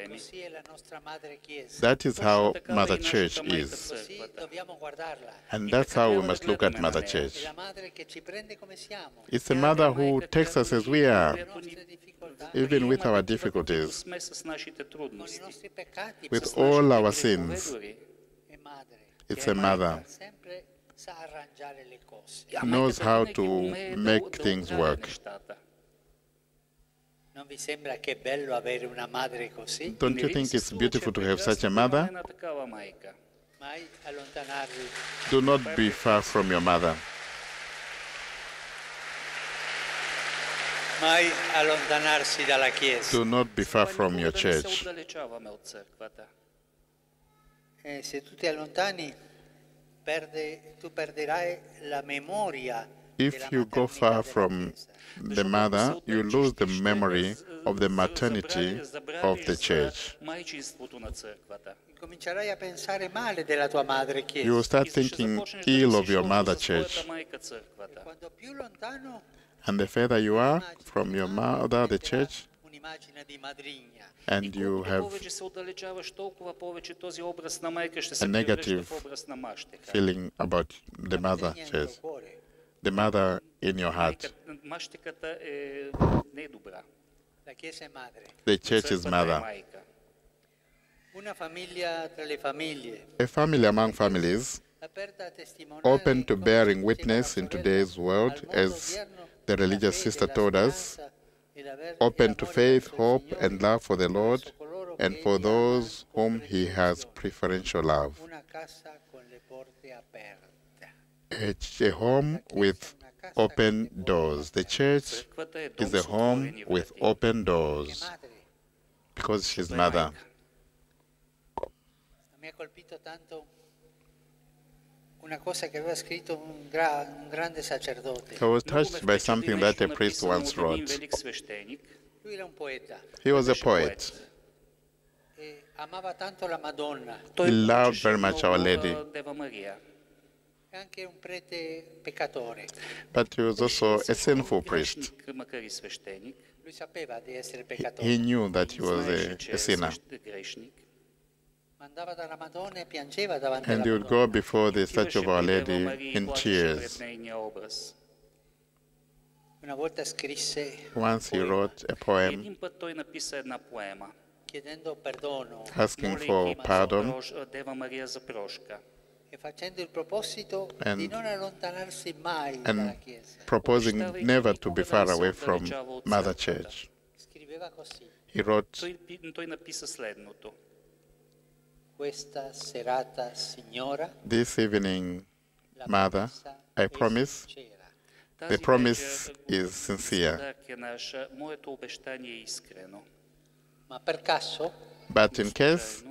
That is how Mother Church is. And that's how we must look at Mother Church. It's a mother who takes us as we are, even with our difficulties, with all our sins. It's a mother who knows how to make things work. Don't you think it's beautiful to have such a mother? Do not be far from your mother. Do not be far from your church. Se tu ti allontani, perde, tu perderai la memoria. If you go far from the mother, you lose the memory of the maternity of the church. You will start thinking ill of your mother church. And the further you are from your mother, the church, and you have a negative feeling about the mother church, the mother in your heart. The church is mother. A family among families, open to bearing witness in today's world, as the religious sister told us, open to faith, hope, and love for the Lord, and for those whom He has preferential love. A home with open doors. The church is a home with open doors because she's mother. I was touched by something that a priest once wrote. He was a poet. He loved very much Our Lady. But he was also a sinful priest. He knew that he was a, a sinner. And he would go before the statue of Our Lady in tears. Once he wrote a poem asking for pardon and, and proposing never to be far away from Mother Church. He wrote, "This evening, Mother, I promise, the promise is sincere. But in case,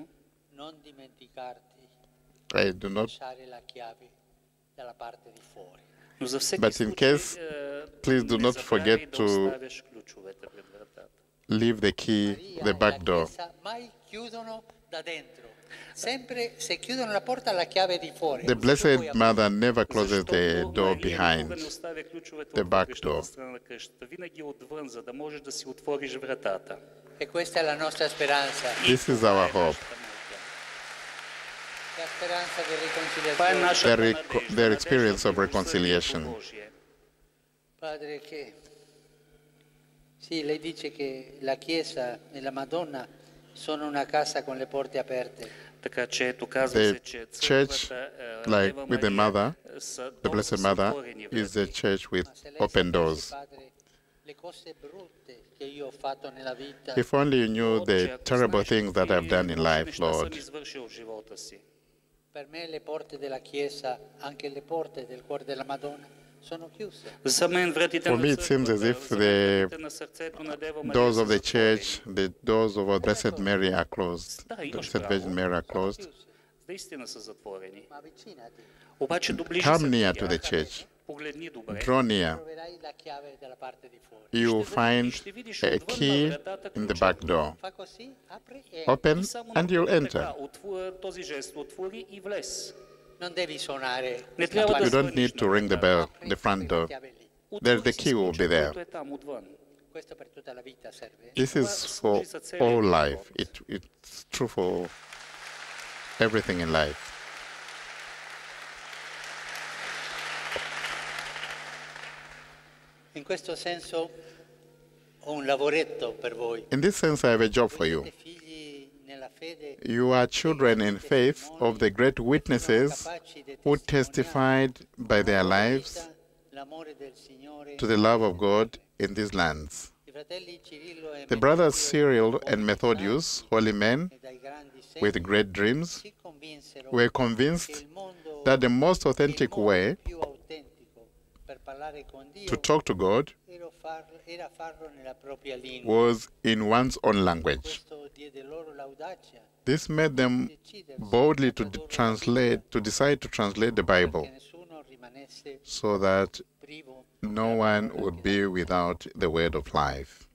I do not, but in case, please do not forget to leave the key, the back door." The Blessed Mother never closes the door behind, the back door. This is our hope. Their, their experience of reconciliation. Sì, lei dice che la Chiesa e la Madonna sono una casa con le porte aperte. Така че ето казва се, The че church, църквата, е, like Дева with the Мария, mother, са the дом Blessed с Mother, отворени is the врати. church with Ma se lei open sapesse, doors. Padre, le cose brutte che io ho fatto nella vita, If only you knew Отче, the ако terrible знаеш things that I've какви done in лоши life, неща съм Lord. извършил в живота си. per me le porte della Chiesa, anche le porte del cuore della Madonna, sono chiuse. За мен вратите For на me, it seems as църквата, if за мен the вратите на сърцето на Дева Мария Doors са of the church, затворени. the doors of our Blessed Mary are closed. Да, The имаш Blessed Virgin право. Mary are Sono closed. chiuse. Наистина са затворени. Ma avvicinati, Обаче доближи Come се near до to the тях. church. Погледни добре. Draw near. troverai la chiave dalla parte di fuori. You will find Ще видиш a отвън на key вратата in the ключа. back door. Fa così, apri e Open И само and you'll направи enter. така, отвори този жест, отвори и влез. non devi suonare. Не la трябва да You don't звъниш need to на ring the вратата. bell, the front Apri door. la chiave lì. There's Отвори the с key will be ключа, there. който е там отвън. Questo per tutta la vita serve. This is for all life. It, it's true for everything in life. In questo senso ho un lavoretto per voi. In this sense, I have a job for you. Siete figli nella fede You are children in faith of the great witnesses who testified by their lives l'amore del Signore. to the love of God in these lands. I fratelli Cirillo e The brothers Cyril and Methodius, holy men e dai grandi segni, with great dreams, si convinsero were che convinced il mondo, that the most che il authentic modo way più autentico per parlare con Dio to talk to God era farlo, era farlo nella propria lingua. was in one's own language. Questo diede loro l'audacia This made them boldly to d- translate, to decide to translate the Bible che nessuno rimanesse so that privo. no one would be without the word of life.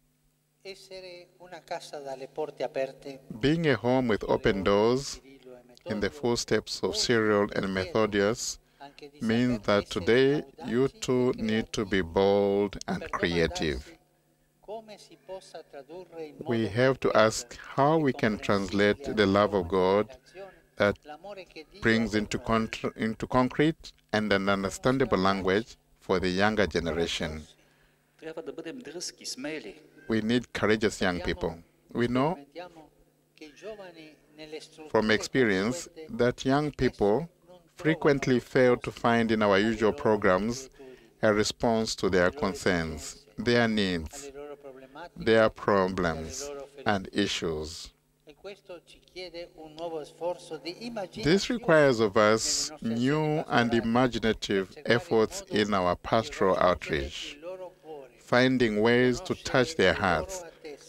Essere una casa dalle porte aperte Being a home with open doors Cirillo e in the Metodio, footsteps of Cyril and Methodius anche di means saper that essere today audaci you e too need to be bold and per creative. domandarsi come si possa tradurre in We modo have to concreto ask how we can translate the love of God that l'amore che Dio brings ha into, per noi. contr- into concrete and an understandable language for the younger generation. Трябва да бъдем дръзки, смели. We need courageous young people. We know Speriamo che i giovani nelle strutture from experience consuete that young people frequently fail to find in our usual programs a response to their concerns, their needs, alle loro problematiche their problems, and issues. e questo ci chiede un nuovo sforzo di This immaginazione requires of us new and imaginative efforts in our pastoral outreach, il loro cuore, finding ways to touch their hearts,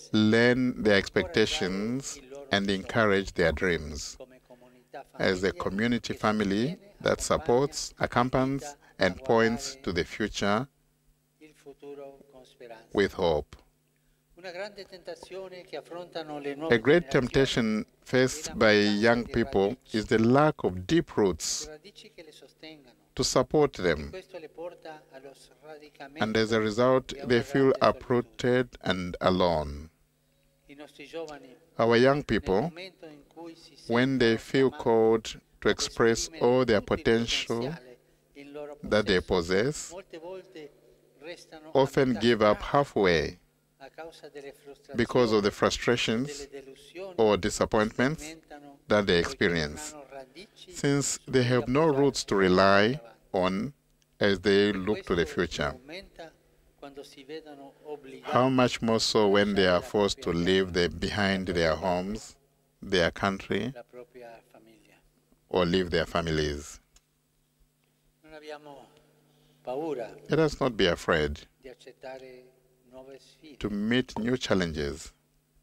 learn their expectations, and encourage their dreams. come comunità As a famiglia community family that supports, accompanies, and points to the future il futuro con speranza. with hope. Una grande tentazione che affrontano le nuove A great generazioni, temptation faced by young people is the lack of deep roots radici che le sostengano. to support them, Questo le porta allo sradicamento. and as a result, they feel uprooted and alone. I nostri giovani, Our young nel people, momento in cui si when they sentono feel chiamati called to ad express esprimere all their tutto il potential potenziale in loro that they possesso, possess, molte volte restano a often metà give up strada halfway a causa delle frustrazioni, because of the frustrations delle delusioni or disappointments sperimentano, that they poiché experience, non hanno radici since su they cui have no appoggiarsi roots to per rely andare avanti. on as they look to the Questo future. aumenta quando si vedono obbligati How much more so when they are forced to leave the, behind their homes, their country, la propria famiglia. or leave their families. Non abbiamo paura Let us not be afraid di accettare nuove sfide, to meet new challenges,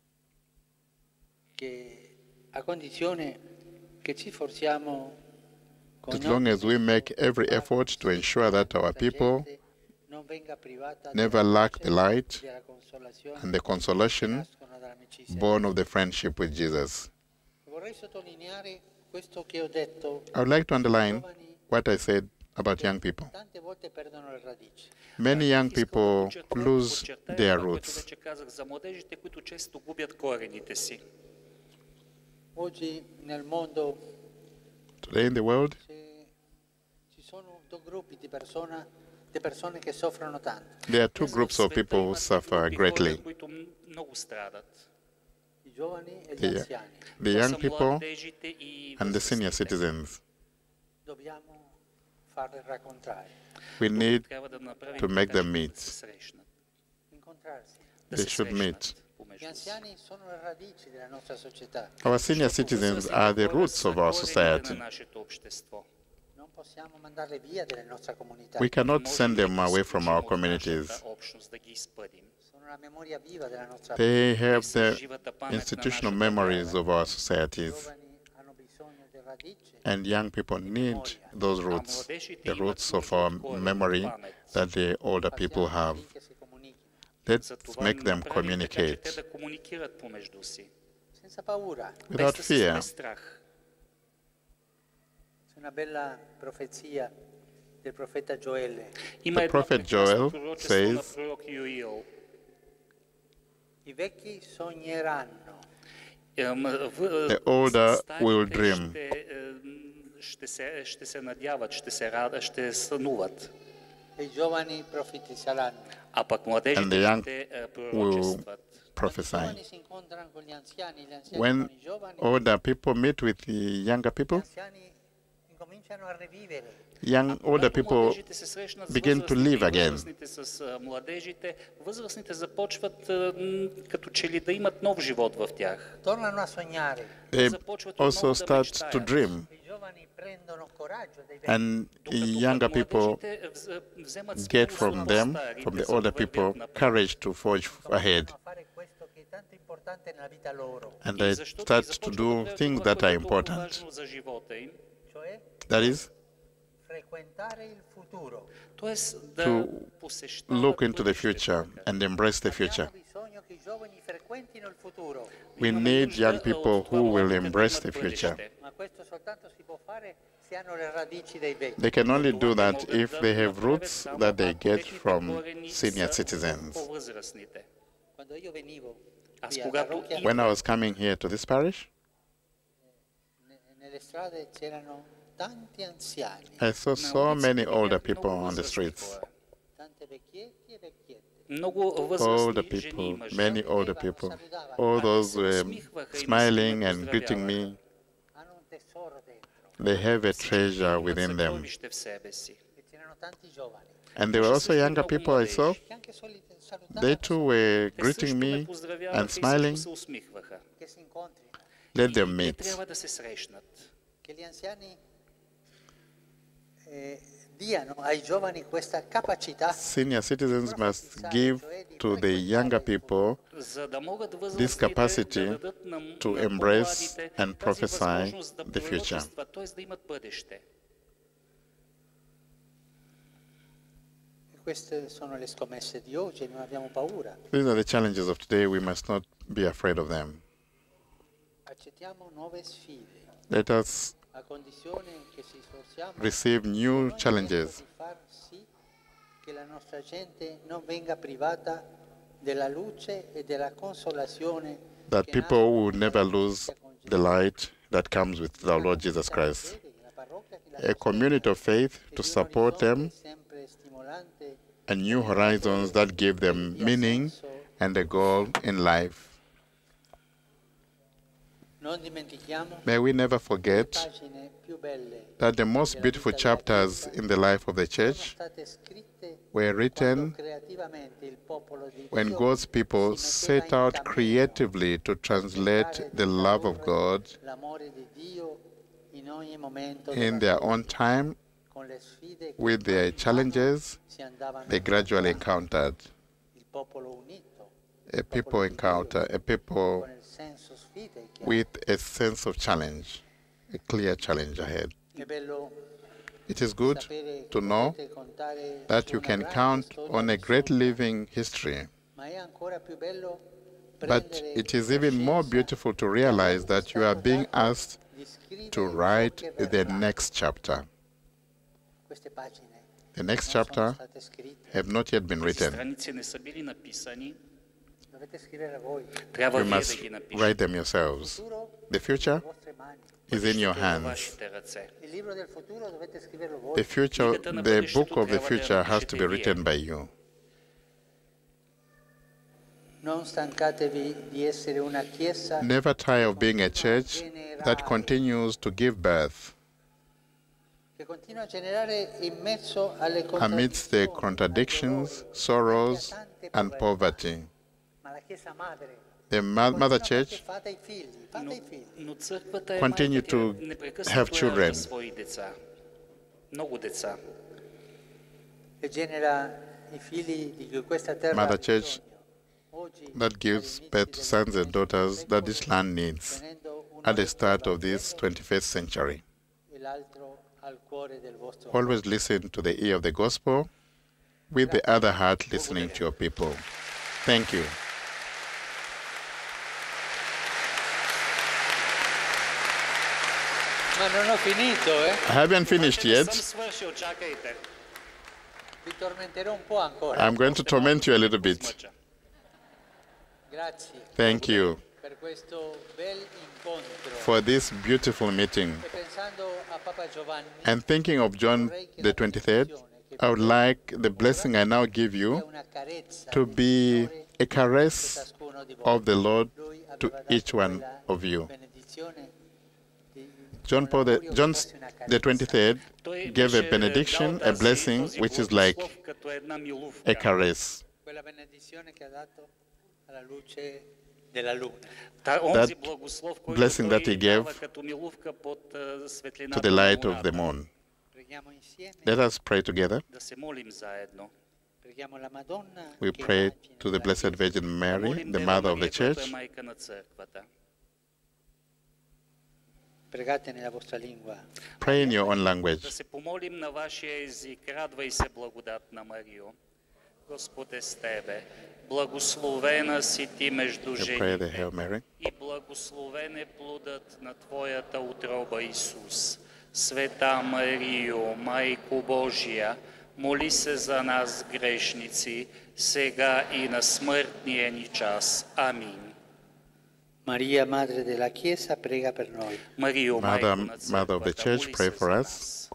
che a condizione che ci forziamo con as long as we make every ogni effort to ensure that our people gente non venga privata never della lack luce, the light della consolazione and the che consolation nascono dall'amicizia. born of the friendship with Jesus. Vorrei sottolineare questo che ho detto. I would like to underline I giovani what I said about young people. tante volte perdono le radici. Many young Искам да people подчертая- lose подчертая their това, което roots. вече казах за младежите, които често губят корените си. Oggi nel mondo Today in the world, c'è- ci sono due gruppi di persone, di persone che soffrono tanto. there are two Днес в groups of света people who има две suffer групи хора, greatly. които м- много страдат. I the, the young people and the senior citizens. We need to make them meet. They should meet. Our senior citizens are the roots of our society. We cannot send them away from our communities. They have the institutional memories of our societies. And young people need those roots, the roots of our memory that the older people have. Let's make them communicate without fear. The prophet Joel says, the older will dream. And the young will prophesy. When older people meet with the younger people, young older people begin to live again. They also start to dream. And younger people get from them, from the older people, courage to forge ahead. And they start to do things that are important. That is, to look into the future and embrace the future. We need young people who will embrace the future. They can only do that if they have roots that they get from senior citizens. When I was coming here to this parish, I saw so many older people on the streets. Older people, many older people. All those were smiling and greeting me. They have a treasure within them. And there were also younger people I saw. They too were greeting me and smiling. Let them meet. Senior citizens must give to the younger people this capacity to embrace and prophesy the future. These are the challenges of today. We must not be afraid of them. Let us receive new challenges, that people will never lose the light that comes with our Lord Jesus Christ. A community of faith to support them, and new horizons that give them meaning and a goal in life. May we never forget that the most beautiful chapters in the life of the Church were written when God's people set out creatively to translate the love of God in their own time with the challenges they gradually encountered. A people encounter, a people with a sense of challenge, a clear challenge ahead. It is good to know that you can count on a great living history, but it is even more beautiful to realize that you are being asked to write the next chapter. The next chapter have not yet been written. You must write them yourselves. The future is in your hands. The future, the book of the future has to be written by you. Non stancatevi di essere una chiesa Never tire of being a church that continues to give birth che continua a generare in mezzo alle amidst the contraddizioni, contradictions, sorrows, and poverty. ma la chiesa madre The ma- Mother continua perché Church fate i figli, fate i figli. Но църквата е Continue майка, to тя непрекъснато have ражда children. свои деца. Много деца. E genera i figli di cui questa terra Mother ha Church bisogno. Oggi, that gives birth to sons and daughters that this land needs tenendo uno at the start of this twenty-first century. e l'altro al cuore del vostro Always listen to the ear of the gospel with the other heart listening to your people. Thank you. Ma non ho finito, eh? I haven't finished Не съм yet. свършил, чакайте. Vi tormenterò un po' ancora. I'm going to torment you a little bit. Смъча. Grazie Thank you per questo bel incontro. for this beautiful meeting. E pensando a Papa Giovanni, And thinking of John the twenty-third, I would like the blessing I now give è you una carezza to be a caress ciascuno di voi. of the Lord Lui to aveva dato each one quella of you. benedizione di John Paul the, augurio che John fosse una the carezza. twenty-third Той gave a беше benediction, дал a тази- blessing, този which is like благослов като една милувка. a caress. Quella benedizione che ha dato alla luce della luna. Та, онзи That благослов, който blessing той that he gave дава като милувка под а, To светлината the на light of the луната. moon. Preghiamo insieme. Let us pray together. Да се молим заедно. Preghiamo la Madonna We che è pray immagine to the della Blessed Chiesa. Virgin Mary, Молим the Дева Mother of the Мария, която е Church. майка на църквата. Pregate nella vostra lingua. Pray in your own Да language. се помолим на вашия език. Радвай се, благодатна Марио. Господ е с тебе. Благословена си ти между We pray the жените. Hail Mary. И благословен е плодът на твоята утроба, Исус. Света Марио, Майко Божия, моли се за нас грешници, сега и на смъртния ни час. Амин. Maria, Madre della Chiesa, prega per noi. Марио, Mother, майко на Mother of the църквата, Church, моли pray се for за us. нас.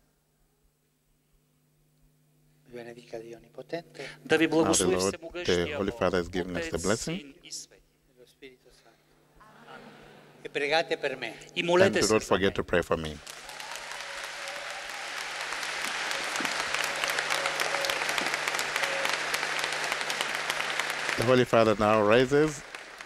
Vi benedica Dio Onnipotente, Да ви Now the благослови Lord, the всемогъщия Holy Бог, Father is giving us the Отец, blessing. Син и Свет. dello Spirito Santo. E pregate per me. И And молете do се not за мен. forget to pray for me. The Holy Father now rises.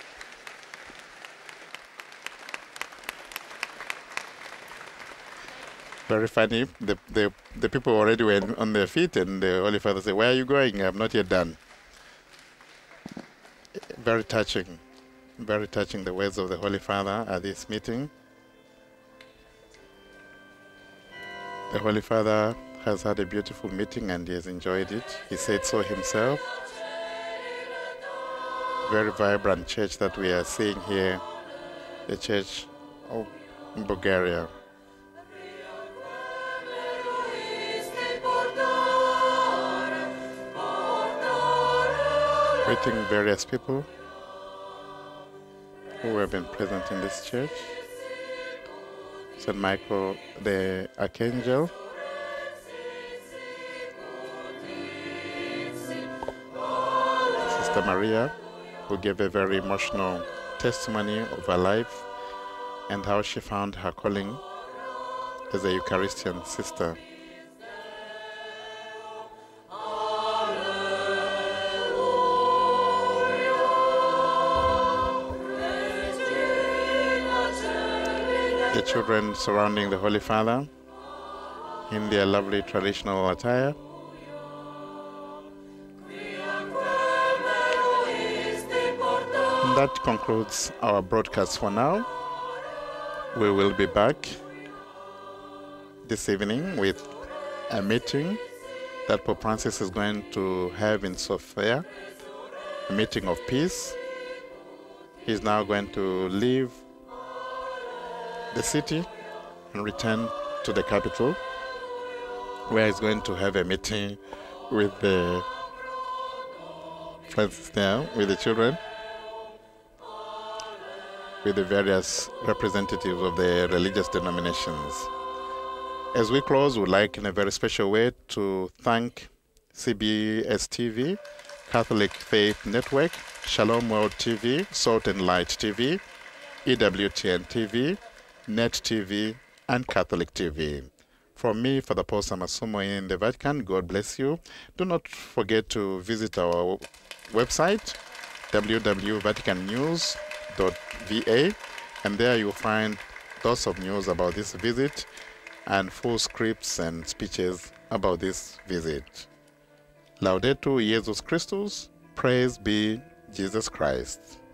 Very funny. The, the, the people already were on their feet, and the Holy Father said, "Where are you going? I'm not yet done." Very touching. Very touching the words of the Holy Father at this meeting. The Holy Father has had a beautiful meeting and he has enjoyed it. He said so himself. Very vibrant church that we are seeing here, the church of Bulgaria. Greeting various people who have been present in this church. Saint Michael the Archangel, Sister Maria, who gave a very emotional testimony of her life and how she found her calling as a Eucharistian sister. The children surrounding the Holy Father in their lovely traditional attire. And that concludes our broadcast for now. We will be back this evening with a meeting that Pope Francis is going to have in Sofia, a meeting of peace. He's now going to leave the city and return to the capital, where he's going to have a meeting with the friends there, with the children, with the various representatives of the religious denominations. As we close, we'd like in a very special way to thank C B S T V, Catholic Faith Network, Shalom World T V, Salt and Light T V, E W T N T V, Net T V, and Catholic T V. From me, Father Paul Samasumo in the Vatican, God bless you. Do not forget to visit our website, w w w dot vatican news dot v a, and there you'll find lots of news about this visit and full scripts and speeches about this visit. Laudetur Jesus Christus, praise be Jesus Christ.